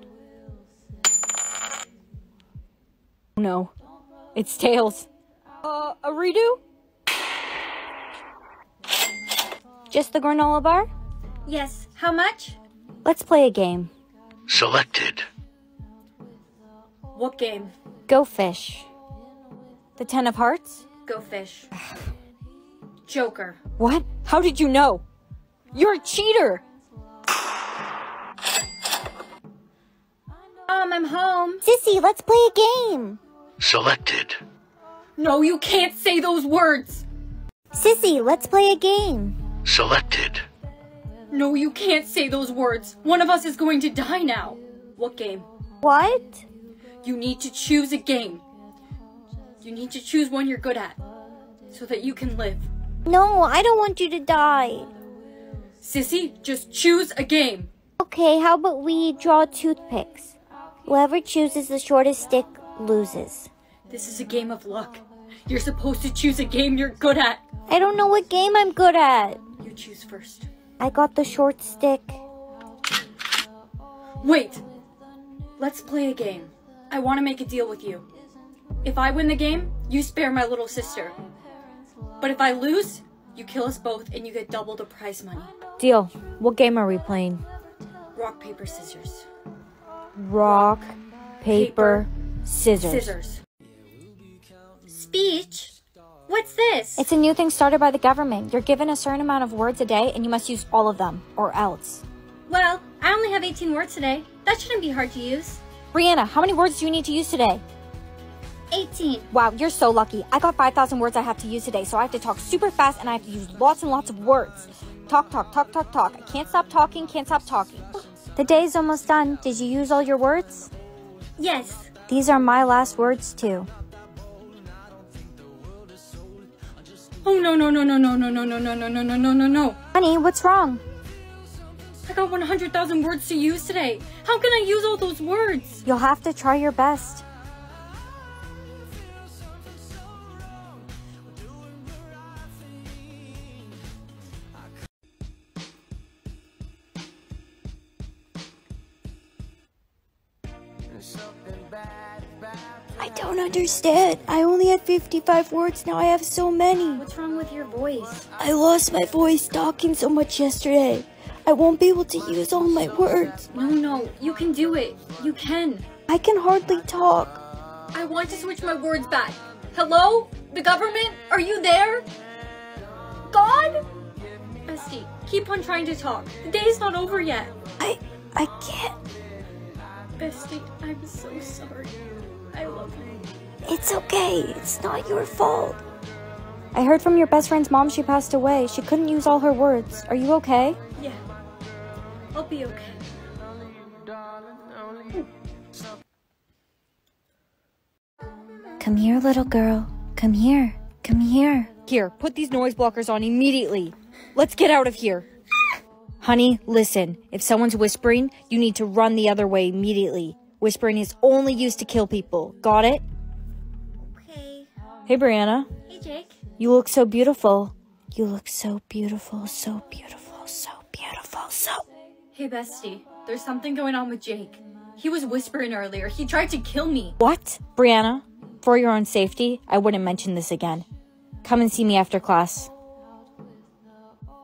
No, it's tails. Uh, a redo? Just the granola bar? Yes. How much? Let's play a game. Selected. What game? Go fish. The ten of hearts? Go fish. Joker. What? How did you know? You're a cheater! Mom, I'm home. Sissy, let's play a game. Selected. No, you can't say those words. Sissy, let's play a game. Selected. No, you can't say those words. One of us is going to die now. What game? What? You need to choose a game. You need to choose one you're good at, so that you can live. No, I don't want you to die. Sissy, just choose a game. Okay, how about we draw toothpicks? Whoever chooses the shortest stick loses. This is a game of luck. You're supposed to choose a game you're good at. I don't know what game I'm good at. You choose first. I got the short stick. Wait. Let's play a game. I want to make a deal with you. If I win the game, you spare my little sister. But if I lose, you kill us both and you get double the prize money. Deal. What game are we playing? Rock, paper, scissors. Rock, paper, Paper, scissors. Scissors. Speech? What's this? It's a new thing started by the government. You're given a certain amount of words a day and you must use all of them, or else. Well, I only have eighteen words today. That shouldn't be hard to use. Brianna, how many words do you need to use today? eighteen. Wow, you're so lucky. I got five thousand words I have to use today, so I have to talk super fast and I have to use lots and lots of words. Talk, talk, talk, talk, talk. I can't stop talking, can't stop talking. The day's almost done. Did you use all your words? Yes. These are my last words, too. Oh no no no no no no no no no no no no no no no. Honey, what's wrong? I got one hundred thousand words to use today. How can I use all those words? You'll have to try your best. I don't understand. I only had fifty-five words, now I have so many. What's wrong with your voice? I lost my voice talking so much yesterday. I won't be able to use all my words. No, no, you can do it. You can. I can hardly talk. I want to switch my words back. Hello? The government? Are you there? God? Bestie, keep on trying to talk. The day's not over yet. I... I can't. Bestie, I'm so sorry. I love you. It's okay. It's not your fault. I heard from your best friend's mom she passed away. She couldn't use all her words. Are you okay? Yeah. I'll be okay. Come here, little girl. Come here. Come here. Here, put these noise blockers on immediately. Let's get out of here. Honey, listen. If someone's whispering, you need to run the other way immediately. Whispering is only used to kill people. Got it? Okay. Hey, Brianna. Hey, Jake. You look so beautiful. You look so beautiful, so beautiful, so beautiful, so... Hey, Bestie, there's something going on with Jake. He was whispering earlier. He tried to kill me. What? Brianna, for your own safety, I wouldn't mention this again. Come and see me after class.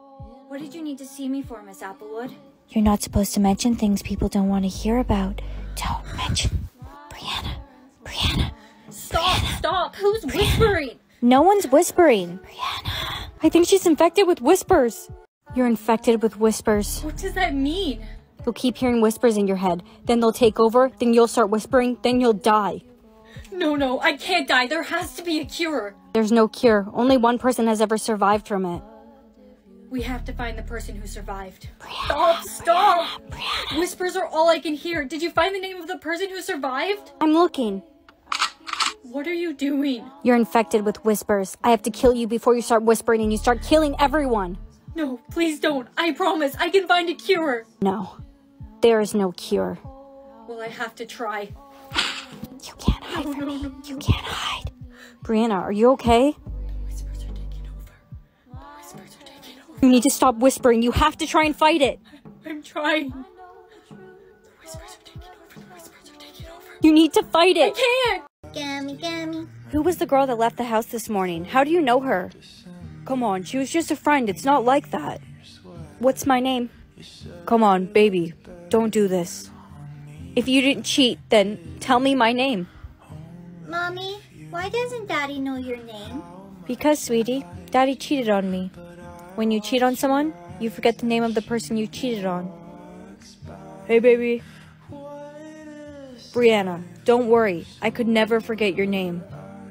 What did you need to see me for, Miss Applewood? You're not supposed to mention things people don't want to hear about. Don't mention. Brianna. Brianna. Stop, Brianna. stop. Who's whispering? No one's whispering. Brianna. I think she's infected with whispers. You're infected with whispers. What does that mean? You'll keep hearing whispers in your head. Then they'll take over. Then you'll start whispering. Then you'll die. No, no, I can't die. There has to be a cure. There's no cure. Only one person has ever survived from it. We have to find the person who survived. Brianna. Stop, stop! Brianna, Brianna. Whispers are all I can hear. Did you find the name of the person who survived? I'm looking. What are you doing? You're infected with whispers. I have to kill you before you start whispering and you start killing everyone. No, please don't. I promise. I can find a cure. No. There is no cure. Well, I have to try. You can't hide No, from no, me. no, no. You can't hide. Brianna, are you okay? The whispers are taking over. The whispers are taking over. You need to stop whispering. You have to try and fight it. I'm trying. The whispers are taking over. The whispers are taking over. You need to fight I it. can't! Gammy, gammy. Who was the girl that left the house this morning? How do you know her? Come on, she was just a friend. It's not like that. What's my name? Come on, baby. Don't do this. If you didn't cheat, then tell me my name. Mommy, why doesn't Daddy know your name? Because, sweetie, Daddy cheated on me. When you cheat on someone, you forget the name of the person you cheated on. Hey, baby. Brianna, don't worry. I could never forget your name.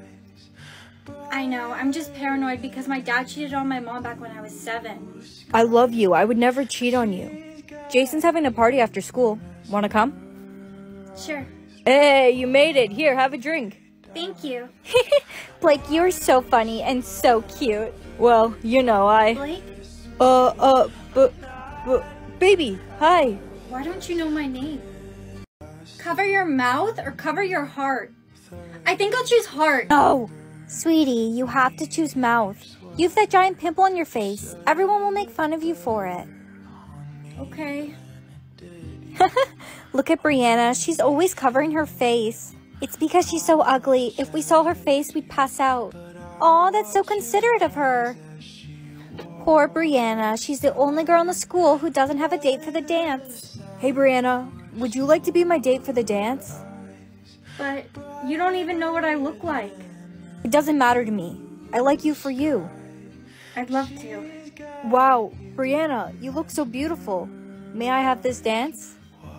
I know. I'm just paranoid because my dad cheated on my mom back when I was seven. I love you. I would never cheat on you. Jason's having a party after school. Wanna come? Sure. Hey, you made it. Here, have a drink. Thank you. Blake, you're so funny and so cute. Well, you know, I... Blake, Uh, uh, but... but baby, hi. why don't you know my name? Cover your mouth or cover your heart? I think I'll choose heart. No. Sweetie, you have to choose mouth. You have that giant pimple on your face. Everyone will make fun of you for it. Okay. Look at Brianna. She's always covering her face. It's because she's so ugly. If we saw her face, we'd pass out. Aw, that's so considerate of her. Poor Brianna. She's the only girl in the school who doesn't have a date for the dance. Hey, Brianna, would you like to be my date for the dance? But you don't even know what I look like. It doesn't matter to me. I like you for you. I'd love to. Wow, Brianna, you look so beautiful. May I have this dance?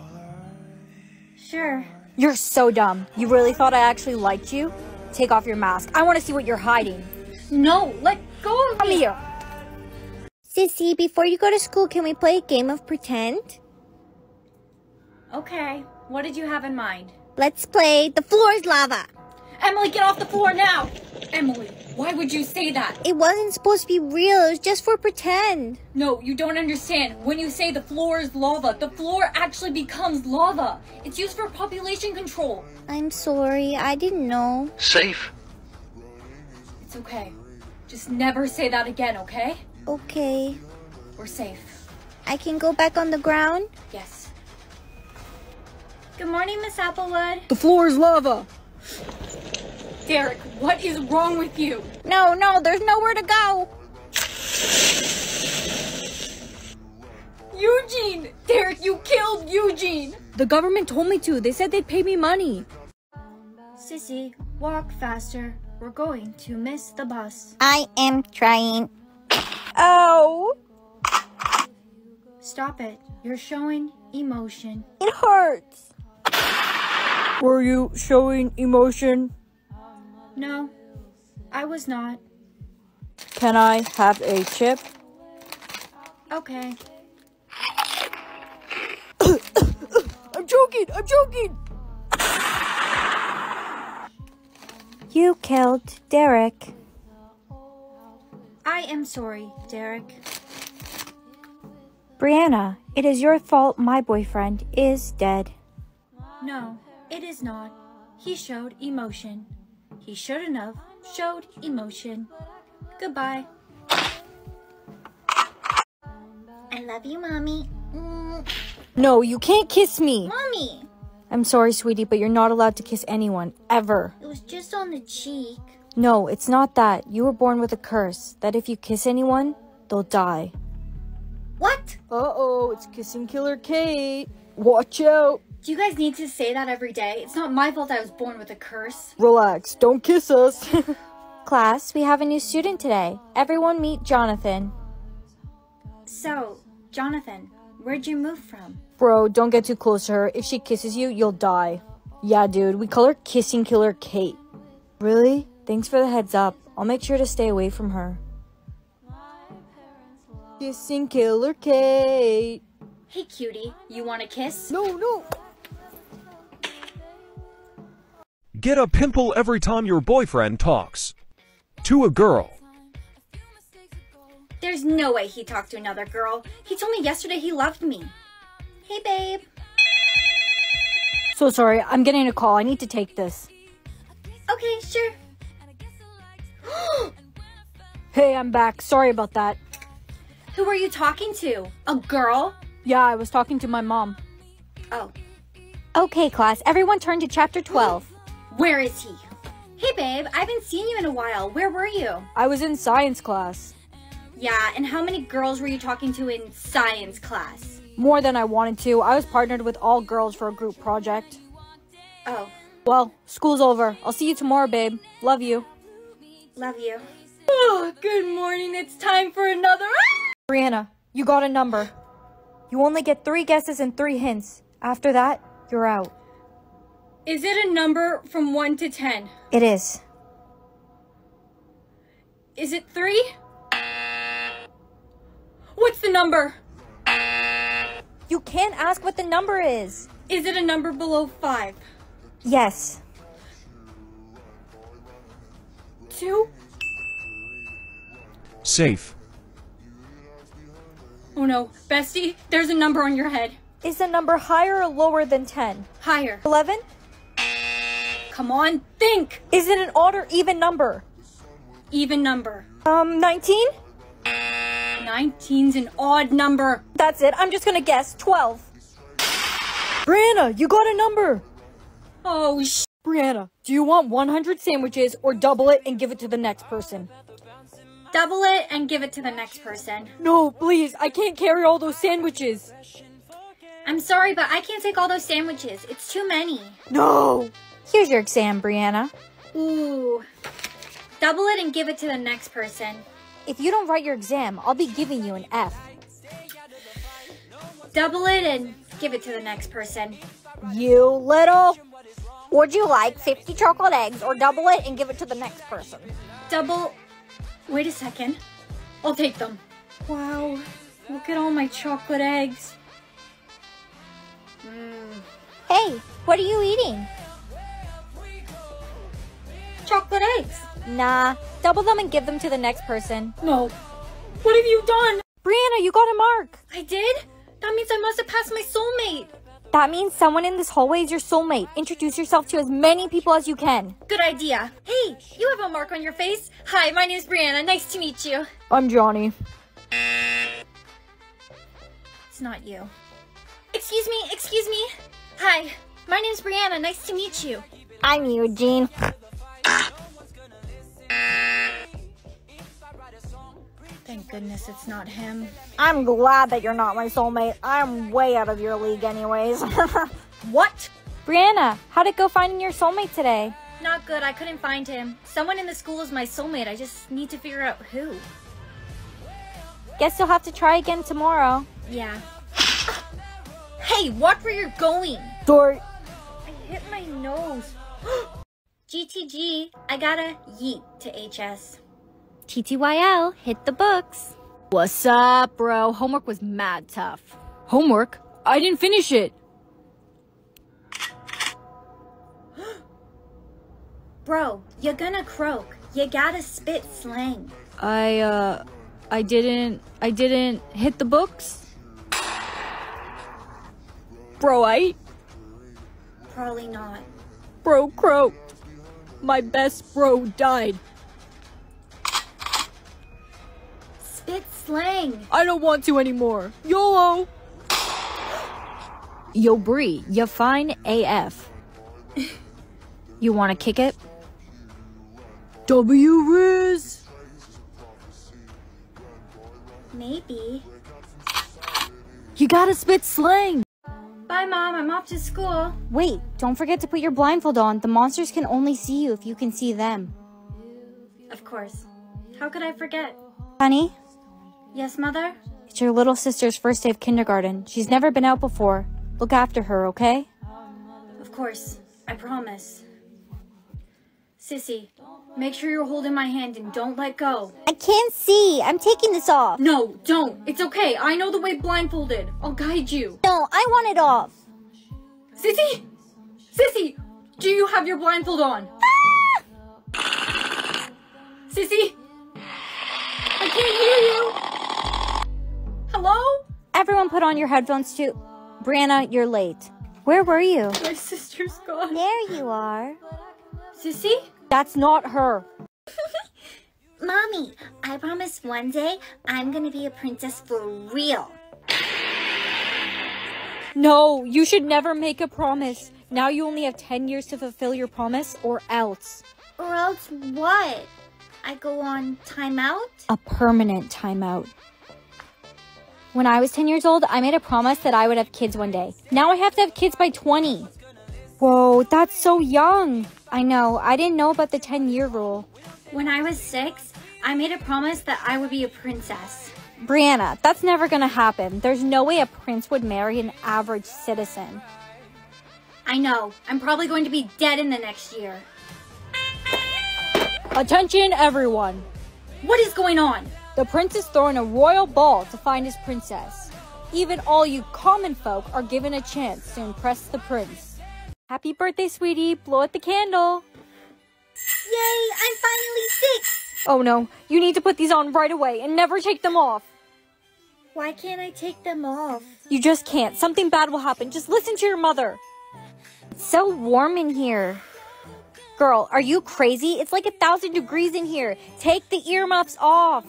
Sure. You're so dumb. You really thought I actually liked you? Take off your mask. I want to see what you're hiding. No, let go of Come me. here. Sissy, before you go to school, can we play a game of pretend? Okay, what did you have in mind? Let's play The Floor is Lava. Emily, get off the floor now! Emily, why would you say that? It wasn't supposed to be real. It was just for pretend. No, you don't understand. When you say the floor is lava, the floor actually becomes lava. It's used for population control. I'm sorry. I didn't know. Safe. It's okay. Just never say that again, okay? Okay. We're safe. I can go back on the ground? Yes. Good morning, Miss Applewood. The floor is lava. Derek, what is wrong with you? No, no, there's nowhere to go. Eugene! Derek, you killed Eugene! The government told me to. They said they'd pay me money. Sissy, walk faster. We're going to miss the bus. I am trying. Ow! Stop it. You're showing emotion. It hurts. Were you showing emotion? No, I was not. Can I have a chip? Okay. I'm joking! I'm joking! You killed Derek. I am sorry, Derek. Brianna, it is your fault my boyfriend is dead. No, it is not. He showed emotion. He shouldn't have showed emotion. Goodbye. I love you, Mommy. Mm, No, you can't kiss me. Mommy, I'm sorry, sweetie, but you're not allowed to kiss anyone, ever. it was just on the cheek. No, it's not that. You were born with a curse, that if you kiss anyone, they'll die. What? Uh-oh, it's Kissing Killer Kate. Watch out. Do you guys need to say that every day? It's not my fault I was born with a curse. Relax, don't kiss us. Class, we have a new student today. Everyone meet Jonathan. So, Jonathan, where'd you move from? Bro, don't get too close to her. If she kisses you, you'll die. Yeah, dude, we call her Kissing Killer Kate. Really? Thanks for the heads up. I'll make sure to stay away from her. Kissing Killer Kate. Hey, cutie, you want a kiss? No, no. Get a pimple every time your boyfriend talks to a girl. There's no way he talked to another girl. He told me yesterday he loved me. Hey, babe. So sorry, I'm getting a call. I need to take this. Okay, sure. Hey, I'm back. Sorry about that. Who were you talking to? A girl? Yeah, I was talking to my mom. Oh. Okay, class, everyone turn to chapter twelve. Where is he? Hey, babe, I haven't seen you in a while. Where were you? I was in science class. Yeah, and how many girls were you talking to in science class? More than I wanted to. I was partnered with all girls for a group project. Oh, Well, school's over. I'll see you tomorrow, babe. Love you. love you. Oh, good morning. It's time for another... Brianna, you got a number. You only get three guesses and three hints. After that, you're out. Is it a number from one to ten? It is. Is it three? What's the number? You can't ask what the number is. Is it a number below five? Yes. Two? Safe. Oh no, bestie, there's a number on your head. Is the number higher or lower than ten? Higher. eleven? Come on, think! Is it an odd or even number? Even number. Um, nineteen? nineteen's an odd number. That's it. I'm just gonna guess. twelve. Brianna, you got a number. Oh, sh... Brianna, do you want one hundred sandwiches or double it and give it to the next person? Double it and give it to the next person. No, please, I can't carry all those sandwiches. I'm sorry, but I can't take all those sandwiches. It's too many. No. Here's your exam, Brianna. Ooh. Double it and give it to the next person. If you don't write your exam, I'll be giving you an F. Double it and give it to the next person. You little... Would you like fifty chocolate eggs or double it and give it to the next person? Double... Wait a second. I'll take them. Wow. Look at all my chocolate eggs. Mmm. Hey, what are you eating? Chocolate eggs. Nah, double them and give them to the next person. No. What have you done? Brianna, you got a mark. I did? That means I must have passed my soulmate. That means someone in this hallway is your soulmate. Introduce yourself to as many people as you can. Good idea. Hey, you have a mark on your face. Hi, my name's Brianna. Nice to meet you. I'm Johnny. It's not you. Excuse me, excuse me. Hi, my name's Brianna. Nice to meet you. I'm Eugene. Thank goodness it's not him. I'm glad that you're not my soulmate. I'm way out of your league anyways. What? Brianna, how'd it go finding your soulmate today? Not good. I couldn't find him. Someone in the school is my soulmate. I just need to figure out who. Guess you'll have to try again tomorrow. Yeah. Hey, watch where you're going. Sorry. I hit my nose. G T G, I gotta yeet to H S. T T Y L, hit the books. What's up, bro? Homework was mad tough. Homework? I didn't finish it. Bro, you're gonna croak. You gotta spit slang. I, uh, I didn't, I didn't hit the books. Bro, I, Probably not. bro croaked. My best bro died. Spit slang. I don't want to anymore. YOLO! Yo, Bree, you fine A F. You wanna kick it? W Riz! Maybe. You gotta spit slang. Bye, Mom. I'm off to school. Wait, don't forget to put your blindfold on. The monsters can only see you if you can see them. Of course. How could I forget? Honey, Yes, Mother? it's your little sister's first day of kindergarten. She's never been out before. Look after her, okay? Of course. I promise. Sissy, make sure you're holding my hand and don't let go. I can't see. I'm taking this off. No, don't. It's okay. I know the way blindfolded. I'll guide you. No, I want it off. Sissy! Sissy! Do you have your blindfold on? Ah! Sissy! I can't hear you! Hello? Everyone put on your headphones too. Brianna, you're late. Where were you? My sister's gone. There you are. Sissy? That's not her. Mommy, I promise one day I'm gonna be a princess for real. No, you should never make a promise. Now you only have ten years to fulfill your promise, or else. Or else what? I go on timeout? A permanent timeout. When I was ten years old, I made a promise that I would have kids one day. Now I have to have kids by twenty. Whoa, that's so young. I know, I didn't know about the ten-year rule. When I was six, I made a promise that I would be a princess. Brianna, that's never gonna happen. There's no way a prince would marry an average citizen. I know. I'm probably going to be dead in the next year. Attention, everyone. What is going on? The prince is throwing a royal ball to find his princess. Even all you common folk are given a chance to impress the prince. Happy birthday, sweetie. Blow out the candle. Yay, I'm finally six! Oh no, you need to put these on right away and never take them off. Why can't I take them off? You just can't. Something bad will happen. Just listen to your mother. It's so warm in here. Girl, are you crazy? It's like a thousand degrees in here. Take the earmuffs off.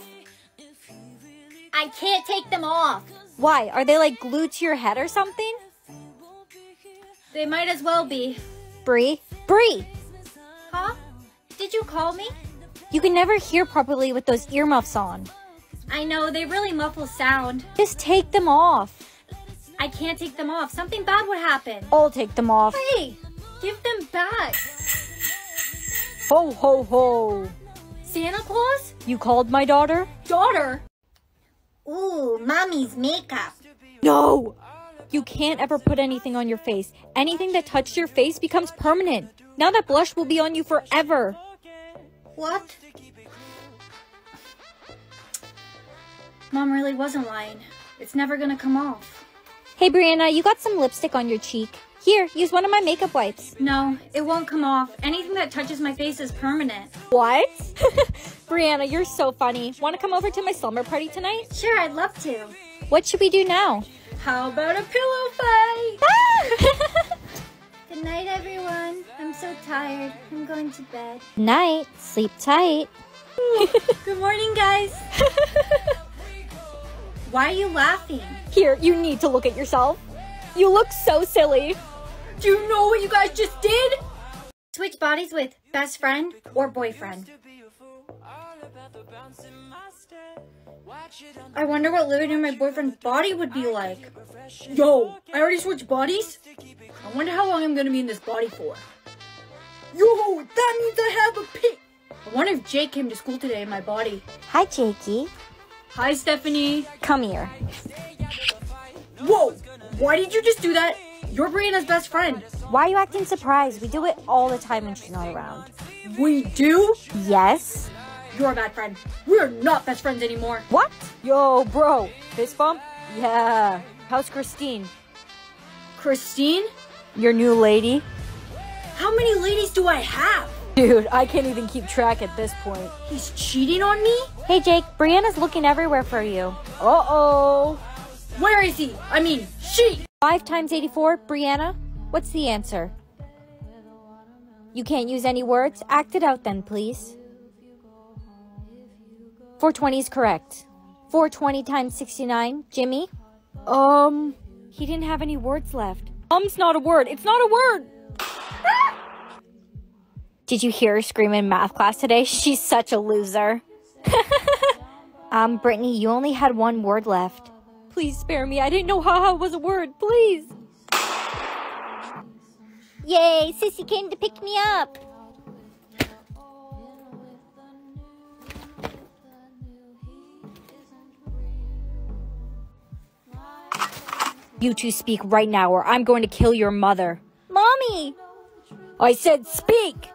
I can't take them off. Why? Are they like glued to your head or something? They might as well be. Bree? Bree! Huh? Did you call me? You can never hear properly with those earmuffs on. I know, they really muffle sound. Just take them off. I can't take them off. Something bad would happen. I'll take them off. Hey, give them back. Ho, ho, ho. Santa Claus? You called my daughter? Daughter? Ooh, mommy's makeup. No! You can't ever put anything on your face. Anything that touched your face becomes permanent. Now that blush will be on you forever. What? Mom really wasn't lying. It's never gonna come off. Hey, Brianna, you got some lipstick on your cheek. Here, use one of my makeup wipes. No, it won't come off. Anything that touches my face is permanent. What? Brianna, you're so funny. Want to come over to my slumber party tonight? Sure, I'd love to. What should we do now? How about a pillow fight? Good night, everyone. I'm so tired. I'm going to bed. Night. Sleep tight. Good morning, guys. Why are you laughing? Here, you need to look at yourself. You look so silly. Do you know what you guys just did? Switch bodies with best friend or boyfriend. I wonder what living in my boyfriend's body would be like. Yo, I already switched bodies? I wonder how long I'm gonna be in this body for. Yo, that means I have a pig. I wonder if Jake came to school today in my body. Hi, Jakey. Hi, Stephanie. Come here. Whoa, why did you just do that? You're Brianna's best friend. Why are you acting surprised? We do it all the time when she's not around. We do? Yes? You're a bad friend. We're not best friends anymore. What? Yo, bro. Fist bump? Yeah. How's Christine? Christine? Your new lady? How many ladies do I have? Dude, I can't even keep track at this point. He's cheating on me? Hey, Jake. Brianna's looking everywhere for you. Uh-oh. Where is he? I mean, she. Five times eighty-four, Brianna? What's the answer? You can't use any words? Act it out then, please. four twenty is correct. four twenty times sixty-nine, Jimmy? Um, He didn't have any words left. um's not a word. It's not a word. Did you hear her scream in math class today? She's such a loser. um, Brittany, you only had one word left. Please spare me. I didn't know haha was a word. Please. Yay, Sissy came to pick me up. You two speak right now or I'm going to kill your mother. Mommy! I said speak!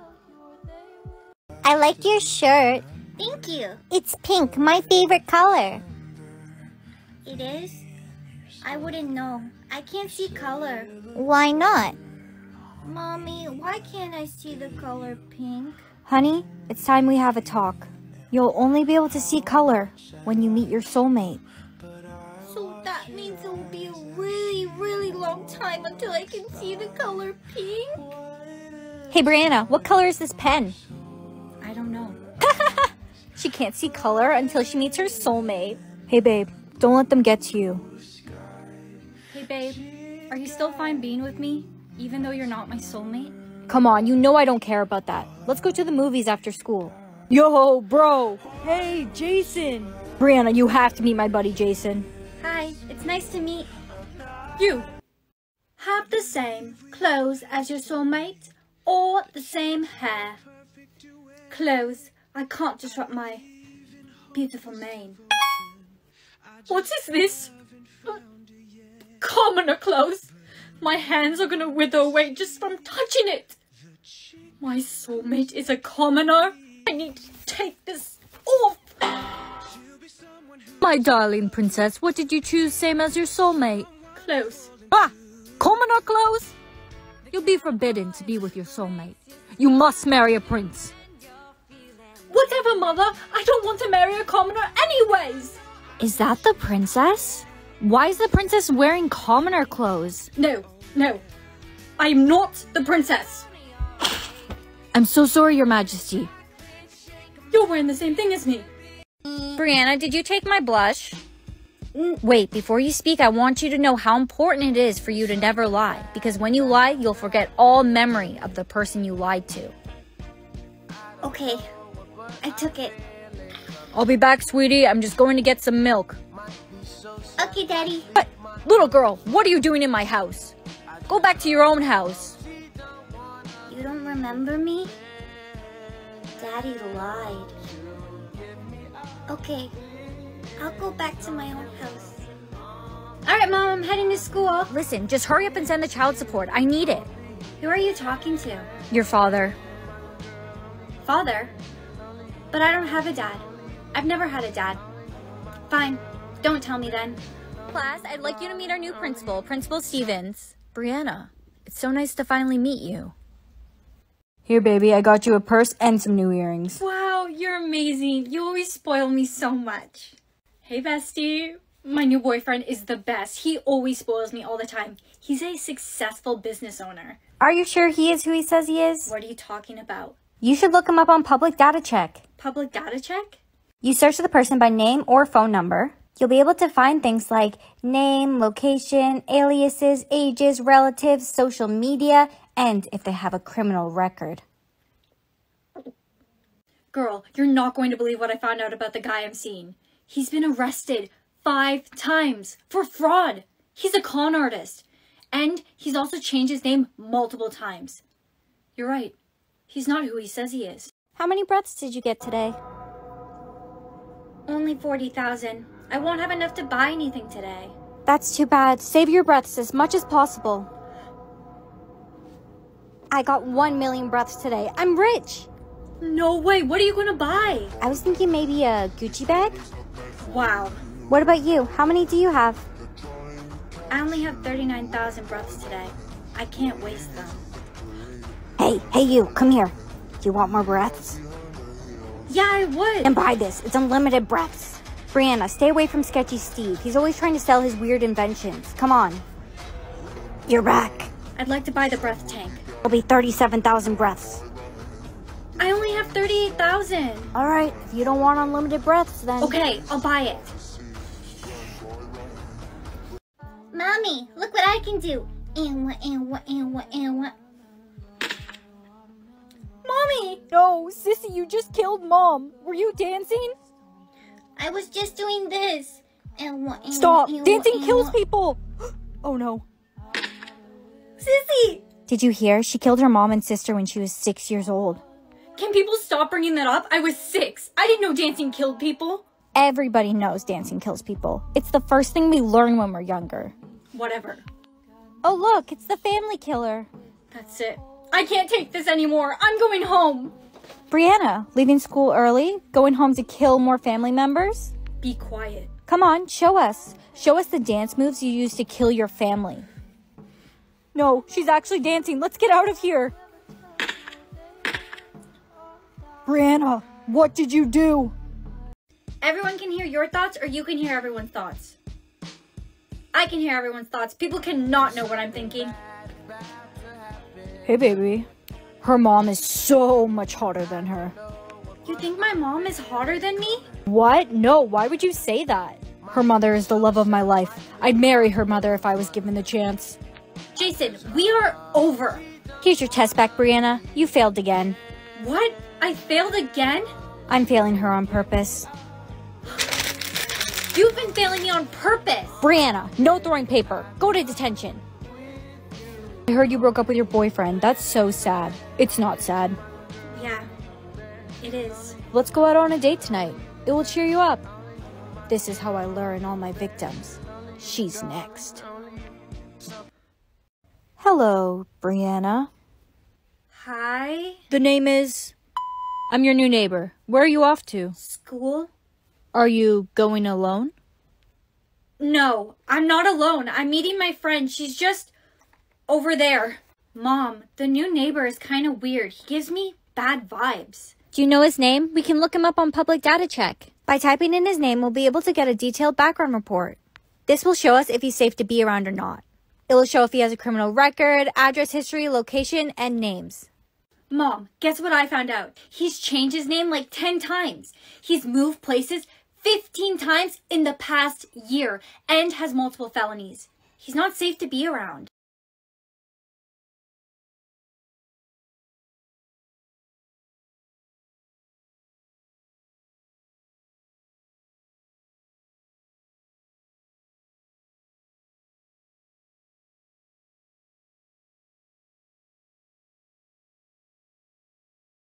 I like your shirt. Thank you. It's pink, my favorite color. It is? I wouldn't know. I can't see color. Why not? Mommy, why can't I see the color pink? Honey, it's time we have a talk. You'll only be able to see color when you meet your soulmate. So that means it will be a really, really long time until I can see the color pink? Hey Brianna, what color is this pen? I don't know. She can't see color until she meets her soulmate. Hey babe, don't let them get to you. Hey babe, are you still fine being with me, even though you're not my soulmate? Come on, you know I don't care about that. Let's go to the movies after school. Yo, bro! Hey, Jason! Brianna, you have to meet my buddy Jason. Hi, it's nice to meet you. Have the same clothes as your soulmate or the same hair. Clothes, I can't disrupt my beautiful mane. What is this? Commoner clothes. My hands are gonna wither away just from touching it. My soulmate is a commoner. I need to take this off. My darling princess, what did you choose same as your soulmate? Clothes. Ah! Commoner clothes? You'll be forbidden to be with your soulmate. You must marry a prince. Whatever, mother. I don't want to marry a commoner anyways. Is that the princess? Why is the princess wearing commoner clothes? No, no. I am not the princess. I'm so sorry, your majesty. You're wearing the same thing as me. Brianna, did you take my blush? Wait, before you speak, I want you to know how important it is for you to never lie. Because when you lie, you'll forget all memory of the person you lied to. Okay, I took it. I'll be back, sweetie. I'm just going to get some milk. Okay, Daddy. But, little girl, what are you doing in my house? Go back to your own house. You don't remember me? Daddy lied. Okay, I'll go back to my own house. Alright, Mom, I'm heading to school. Listen, just hurry up and send the child support. I need it. Who are you talking to? Your father. Father? But I don't have a dad. I've never had a dad. Fine. Don't tell me then. Class, I'd like you to meet our new principal, Principal Stevens. Brianna, it's so nice to finally meet you. Here, baby, I got you a purse and some new earrings. Wow, you're amazing. You always spoil me so much. Hey, bestie. My new boyfriend is the best. He always spoils me all the time. He's a successful business owner. Are you sure he is who he says he is? What are you talking about? You should look him up on public data check. Public data check? You search the person by name or phone number. You'll be able to find things like name, location, aliases, ages, relatives, social media, and if they have a criminal record. Girl, you're not going to believe what I found out about the guy I'm seeing. He's been arrested five times for fraud. He's a con artist. And he's also changed his name multiple times. You're right. He's not who he says he is. How many breaths did you get today? Only forty thousand. I won't have enough to buy anything today. That's too bad. Save your breaths as much as possible. I got one million breaths today. I'm rich. No way. What are you going to buy? I was thinking maybe a Gucci bag. Wow. What about you? How many do you have? I only have thirty-nine thousand breaths today. I can't waste them. Hey, hey you, come here. Do you want more breaths? Yeah, I would. Then buy this. It's unlimited breaths. Brianna, stay away from Sketchy Steve. He's always trying to sell his weird inventions. Come on. You're back. I'd like to buy the breath tank. It'll be thirty-seven thousand breaths. I only have thirty-eight thousand. All right, if you don't want unlimited breaths, then... Okay, I'll buy it. Mommy, look what I can do. And what, and what, and what, and what. Mommy! No, Sissy, you just killed Mom. Were you dancing? I was just doing this. Stop! Dancing kills people! Oh no. Sissy! Did you hear? She killed her mom and sister when she was six years old. Can people stop bringing that up? I was six. I didn't know dancing killed people. Everybody knows dancing kills people. It's the first thing we learn when we're younger. Whatever. Oh look, it's the family killer. That's it. I can't take this anymore. I'm going home. Brianna, leaving school early? Going home to kill more family members? Be quiet. Come on, show us. Show us the dance moves you use to kill your family. No, she's actually dancing. Let's get out of here. Brianna, what did you do? Everyone can hear your thoughts, or you can hear everyone's thoughts. I can hear everyone's thoughts. People cannot know what I'm thinking. Hey, baby. Her mom is so much hotter than her. You think my mom is hotter than me? What? No, why would you say that? Her mother is the love of my life. I'd marry her mother if I was given the chance. Jason, we are over. Here's your test back, Brianna. You failed again. What? I failed again? I'm failing her on purpose. You've been failing me on purpose. Brianna, no throwing paper. Go to detention. I heard you broke up with your boyfriend. That's so sad. It's not sad. Yeah, it is. Let's go out on a date tonight. It will cheer you up. This is how I lure in all my victims. She's next. Hello, Brianna. Hi? The name is... I'm your new neighbor. Where are you off to? School? Are you going alone? No, I'm not alone. I'm meeting my friend. She's just over there. Mom, the new neighbor is kind of weird. He gives me bad vibes. Do you know his name? We can look him up on public data check. By typing in his name, we'll be able to get a detailed background report. This will show us if he's safe to be around or not. It will show if he has a criminal record, address history, location, and names. Mom, guess what I found out? He's changed his name like ten times. He's moved places fifteen times in the past year and has multiple felonies. He's not safe to be around.